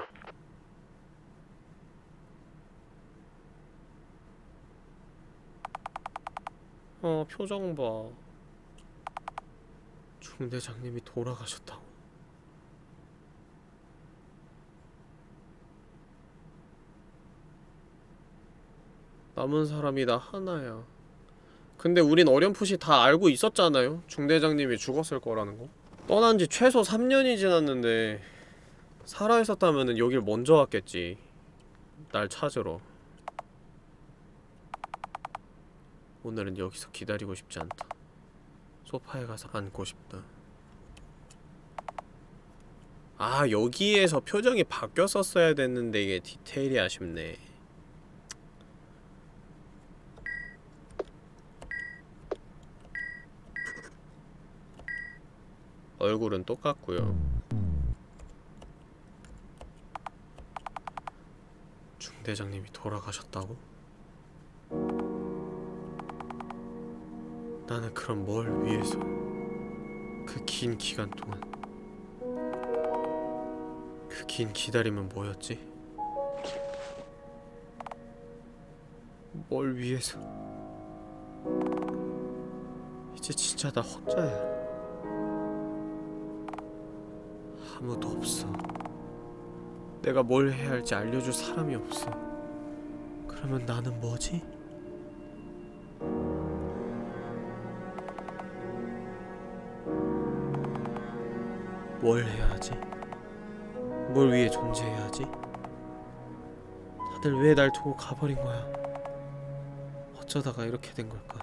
표정 봐. 중대장님이 돌아가셨다고. 남은 사람이 나 하나야. 근데 우린 어렴풋이 다 알고 있었잖아요. 중대장님이 죽었을 거라는 거. 떠난 지 최소 3년이 지났는데 살아있었다면은 여길 먼저 왔겠지. 날 찾으러. 오늘은 여기서 기다리고 싶지 않다. 소파에 가서 앉고 싶다. 아, 여기에서 표정이 바뀌었었어야 됐는데 이게 디테일이 아쉽네. 얼굴은 똑같고요. 중대장님이 돌아가셨다고? 나는 그럼 뭘 위해서 그 긴 기간 동안 그 긴 기다림은 뭐였지? 뭘 위해서? 이제 진짜 나 혼자야. 아무도 없어. 내가 뭘 해야 할지 알려줄 사람이 없어. 그러면 나는 뭐지? 뭘 해야 하지? 뭘 위해 존재해야 하지? 다들 왜 날 두고 가버린 거야? 어쩌다가 이렇게 된 걸까?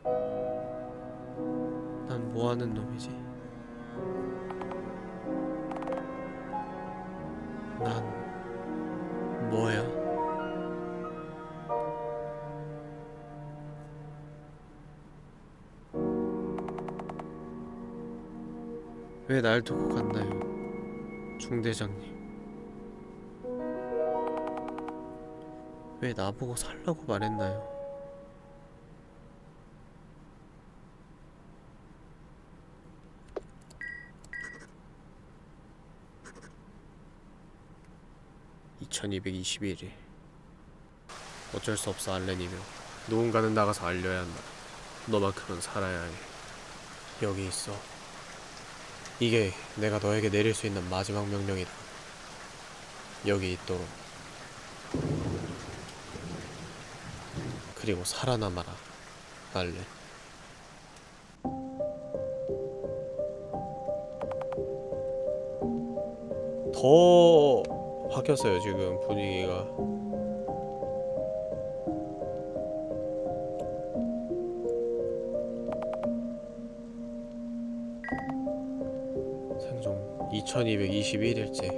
난 뭐하는 놈이지? 난 뭐야? 왜 날 두고 갔나요? 중대장님. 왜 나보고 살라고 말했나요? (2221일) 어쩔 수 없어 알렌이며 누군가는 나가서 알려야 한다. 너만큼은 살아야 해. 여기 있어. 이게 내가 너에게 내릴 수 있는 마지막 명령이다. 여기 있도록. 그리고 살아남아라, 알렌. 더 바뀌었어요, 지금 분위기가. 생존 2221일째.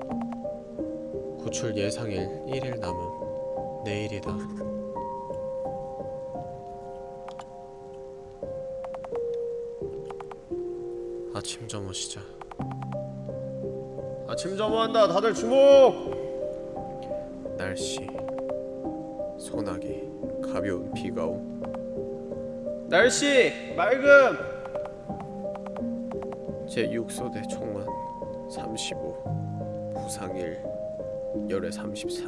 구출 예상일 1일 남음. 내일이다. 아침 점호 시작. 아침 점호한다. 다들 주목. 날씨 소나기 가벼운 비가 옴. 날씨 맑음. 제6소대 총원 35 부상 1 열애 34.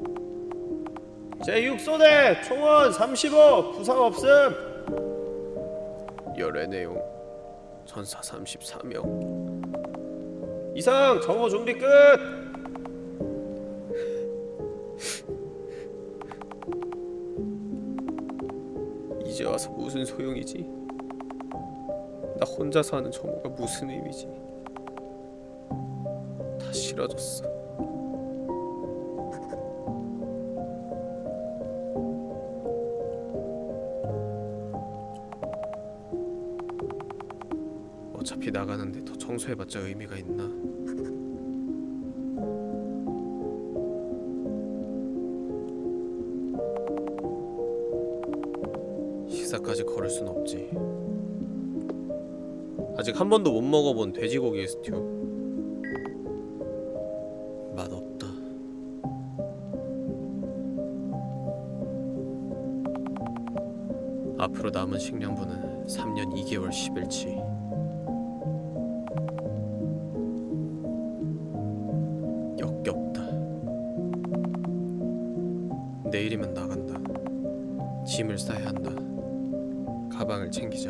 제6소대 총원 35 부상 없음. 열애 내용 전사 34명. 이상 점호 준비 끝. 이제 와서 무슨 소용이지? 나 혼자서 하는 점호가 무슨 의미지? 다 싫어졌어. 어차피 나가는데 더 청소해봤자 의미가 있나? 식사까지 걸을 순 없지. 아직 한 번도 못 먹어본 돼지고기 스튜. 맛없다. 앞으로 남은 식량분은 3년 2개월 10일치. 역겹다. 내일이면 나간다. 짐을 싸야 한다. 가방을 챙기자.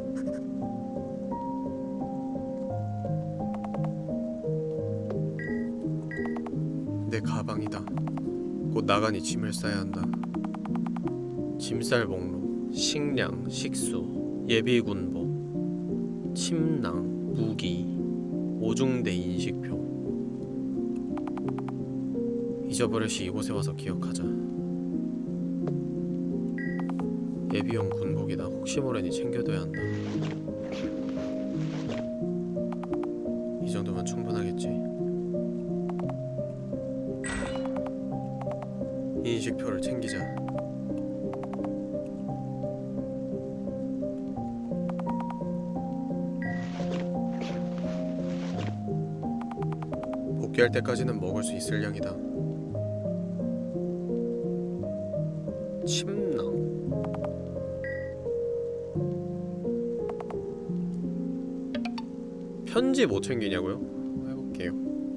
내 가방이다. 곧 나가니 짐을 싸야 한다. 짐 쌀 목록, 식량, 식수, 예비군복, 침낭, 무기, 오중대 인식표. 잊어버릇이 이곳에 와서 기억하자. 예비용 군복이다. 혹시 모르니 챙겨둬야 한다. 이 정도면 충분하겠지. 인식표를 챙기자. 복귀할 때까지는 먹을 수 있을 양이다. 침낭. 편지 못 챙기냐고요? 해볼게요.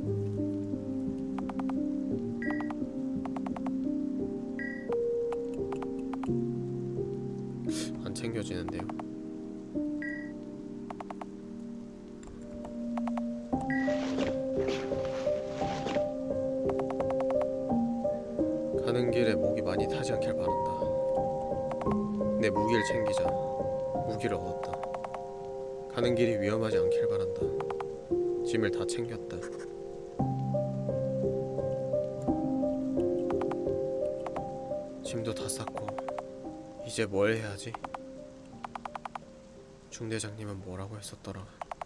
안 챙겨지는데요. 가는 길에 목이 많이 타지 않길 바란다. 내 무기를 챙기자. 무기를 얻었다. 가는 길이 위험하지 않길 바란다. 짐을 다 챙겼다. 짐도 다 쌌고 이제 뭘 해야지? 중대장님은 뭐라고 했었더라.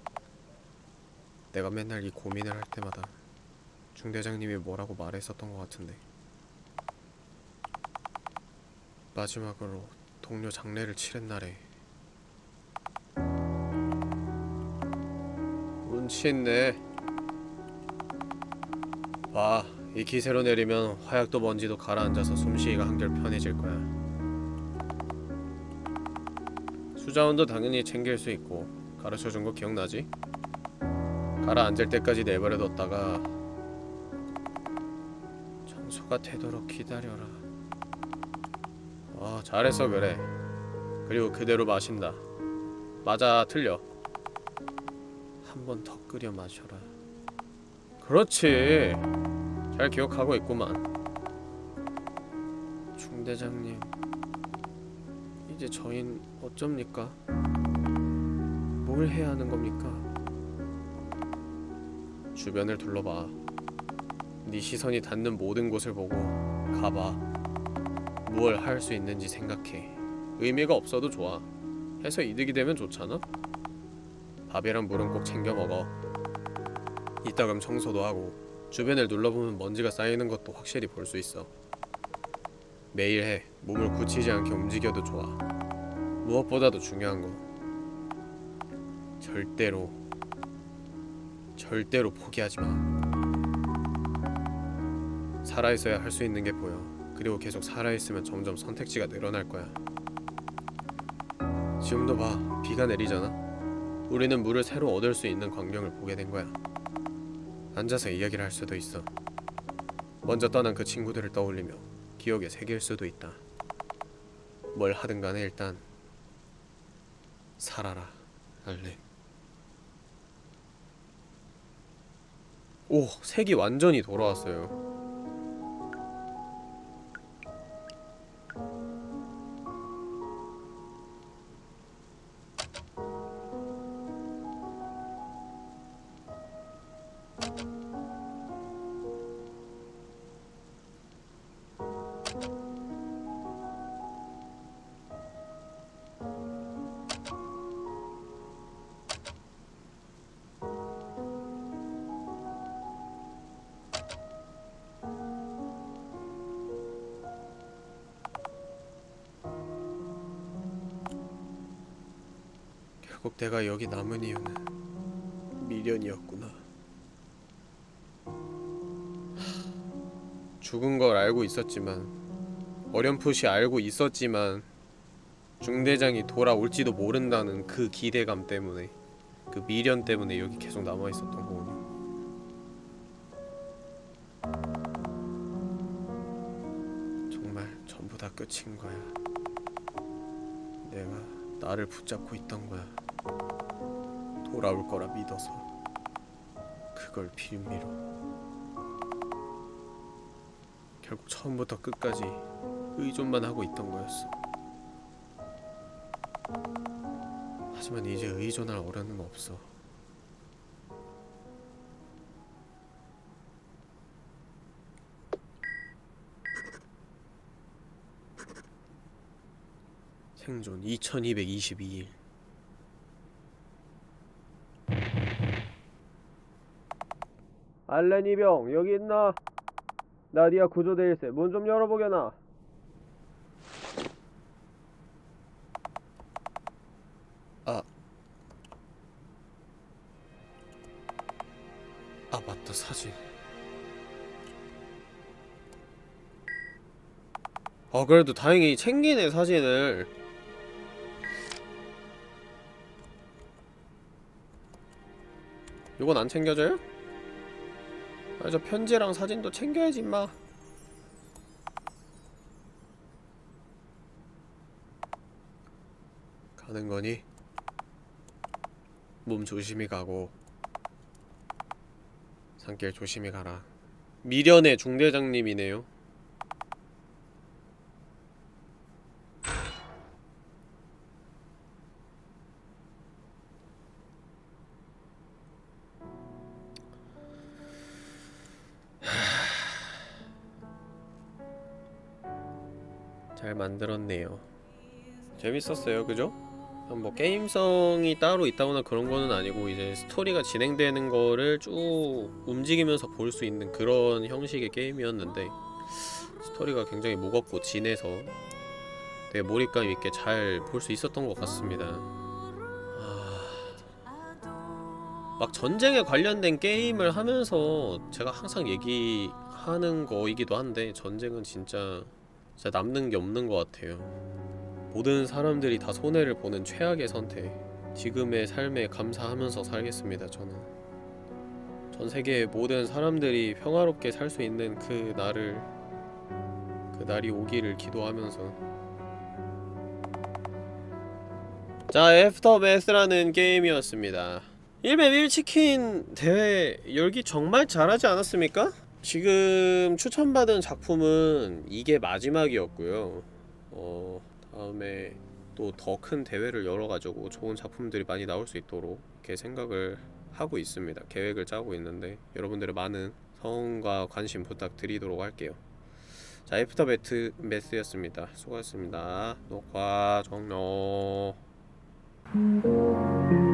내가 맨날 이 고민을 할 때마다 중대장님이 뭐라고 말했었던 것 같은데. 마지막으로 동료 장례를 치른 날에 운치 있네. 봐, 이 기세로 내리면 화약도 먼지도 가라앉아서 숨쉬기가 한결 편해질 거야. 수자원도 당연히 챙길 수 있고 가르쳐준 거 기억나지? 가라앉을 때까지 내버려뒀다가 청소가 되도록 기다려라. 잘했어. 그래. 그리고 그대로 마신다. 맞아, 틀려. 한 번 더 끓여 마셔라. 그렇지. 잘 기억하고 있구만. 중대장님, 이제 저흰 어쩝니까? 뭘 해야 하는 겁니까? 주변을 둘러봐. 네 시선이 닿는 모든 곳을 보고 가봐. 무얼 할 수 있는지 생각해. 의미가 없어도 좋아. 해서 이득이 되면 좋잖아? 밥이랑 물은 꼭 챙겨 먹어. 이따금 청소도 하고 주변을 눌러보면 먼지가 쌓이는 것도 확실히 볼 수 있어. 매일 해. 몸을 굳히지 않게 움직여도 좋아. 무엇보다도 중요한 거, 절대로 절대로 포기하지 마. 살아있어야 할 수 있는 게 보여. 그리고 계속 살아있으면 점점 선택지가 늘어날 거야. 지금도 봐. 비가 내리잖아? 우리는 물을 새로 얻을 수 있는 광경을 보게 된 거야. 앉아서 이야기를 할 수도 있어. 먼저 떠난 그 친구들을 떠올리며 기억에 새길 수도 있다. 뭘 하든 간에 일단 살아라, 알렘. 오, 색이 완전히 돌아왔어요. 결국 내가 여기 남은 이유는 미련이었구나. 죽은 걸 알고 있었지만, 어렴풋이 알고 있었지만 중대장이 돌아올지도 모른다는 그 기대감 때문에, 그 미련 때문에 여기 계속 남아있었던 거군요. 정말 전부 다 끝인 거야. 내가 나를 붙잡고 있던 거야. 돌아올 거라 믿어서. 그걸 빌미로 결국 처음부터 끝까지 의존만 하고 있던 거였어. 하지만 이제 의존할 어려는 없어. 생존 2222일. 알렌 이병 여기 있나? 나디아 구조대일세. 문 좀 열어보게나. 맞다, 사진. 그래도 다행히 챙기네, 사진을. 이건 안 챙겨져요? 저 편지랑 사진도 챙겨야지, 임마. 가는 거니? 몸 조심히 가고 산길 조심히 가라. 미련의 중대장님이네요. 잘 만들었네요. 재밌었어요, 그죠? 뭐 게임성이 따로 있다거나 그런 거는 아니고 이제 스토리가 진행되는 거를 쭉 움직이면서 볼 수 있는 그런 형식의 게임이었는데, 스토리가 굉장히 무겁고 진해서 되게 몰입감 있게 잘 볼 수 있었던 것 같습니다. 막 전쟁에 관련된 게임을 하면서 제가 항상 얘기하는 거이기도 한데, 전쟁은 진짜 남는 게 없는 것 같아요. 모든 사람들이 다 손해를 보는 최악의 선택. 지금의 삶에 감사하면서 살겠습니다, 저는. 전 세계의 모든 사람들이 평화롭게 살 수 있는 그 날이 오기를 기도하면서. 자, 애프터매스라는 게임이었습니다. 1맵 1치킨 대회 열기 정말 잘하지 않았습니까? 지금 추천받은 작품은 이게 마지막이었고요. 다음에 또 더 큰 대회를 열어가지고 좋은 작품들이 많이 나올 수 있도록 이렇게 생각을 하고 있습니다. 계획을 짜고 있는데 여러분들의 많은 성원과 관심 부탁드리도록 할게요. 자, 애프터매스였습니다. 수고하셨습니다. 녹화 종료.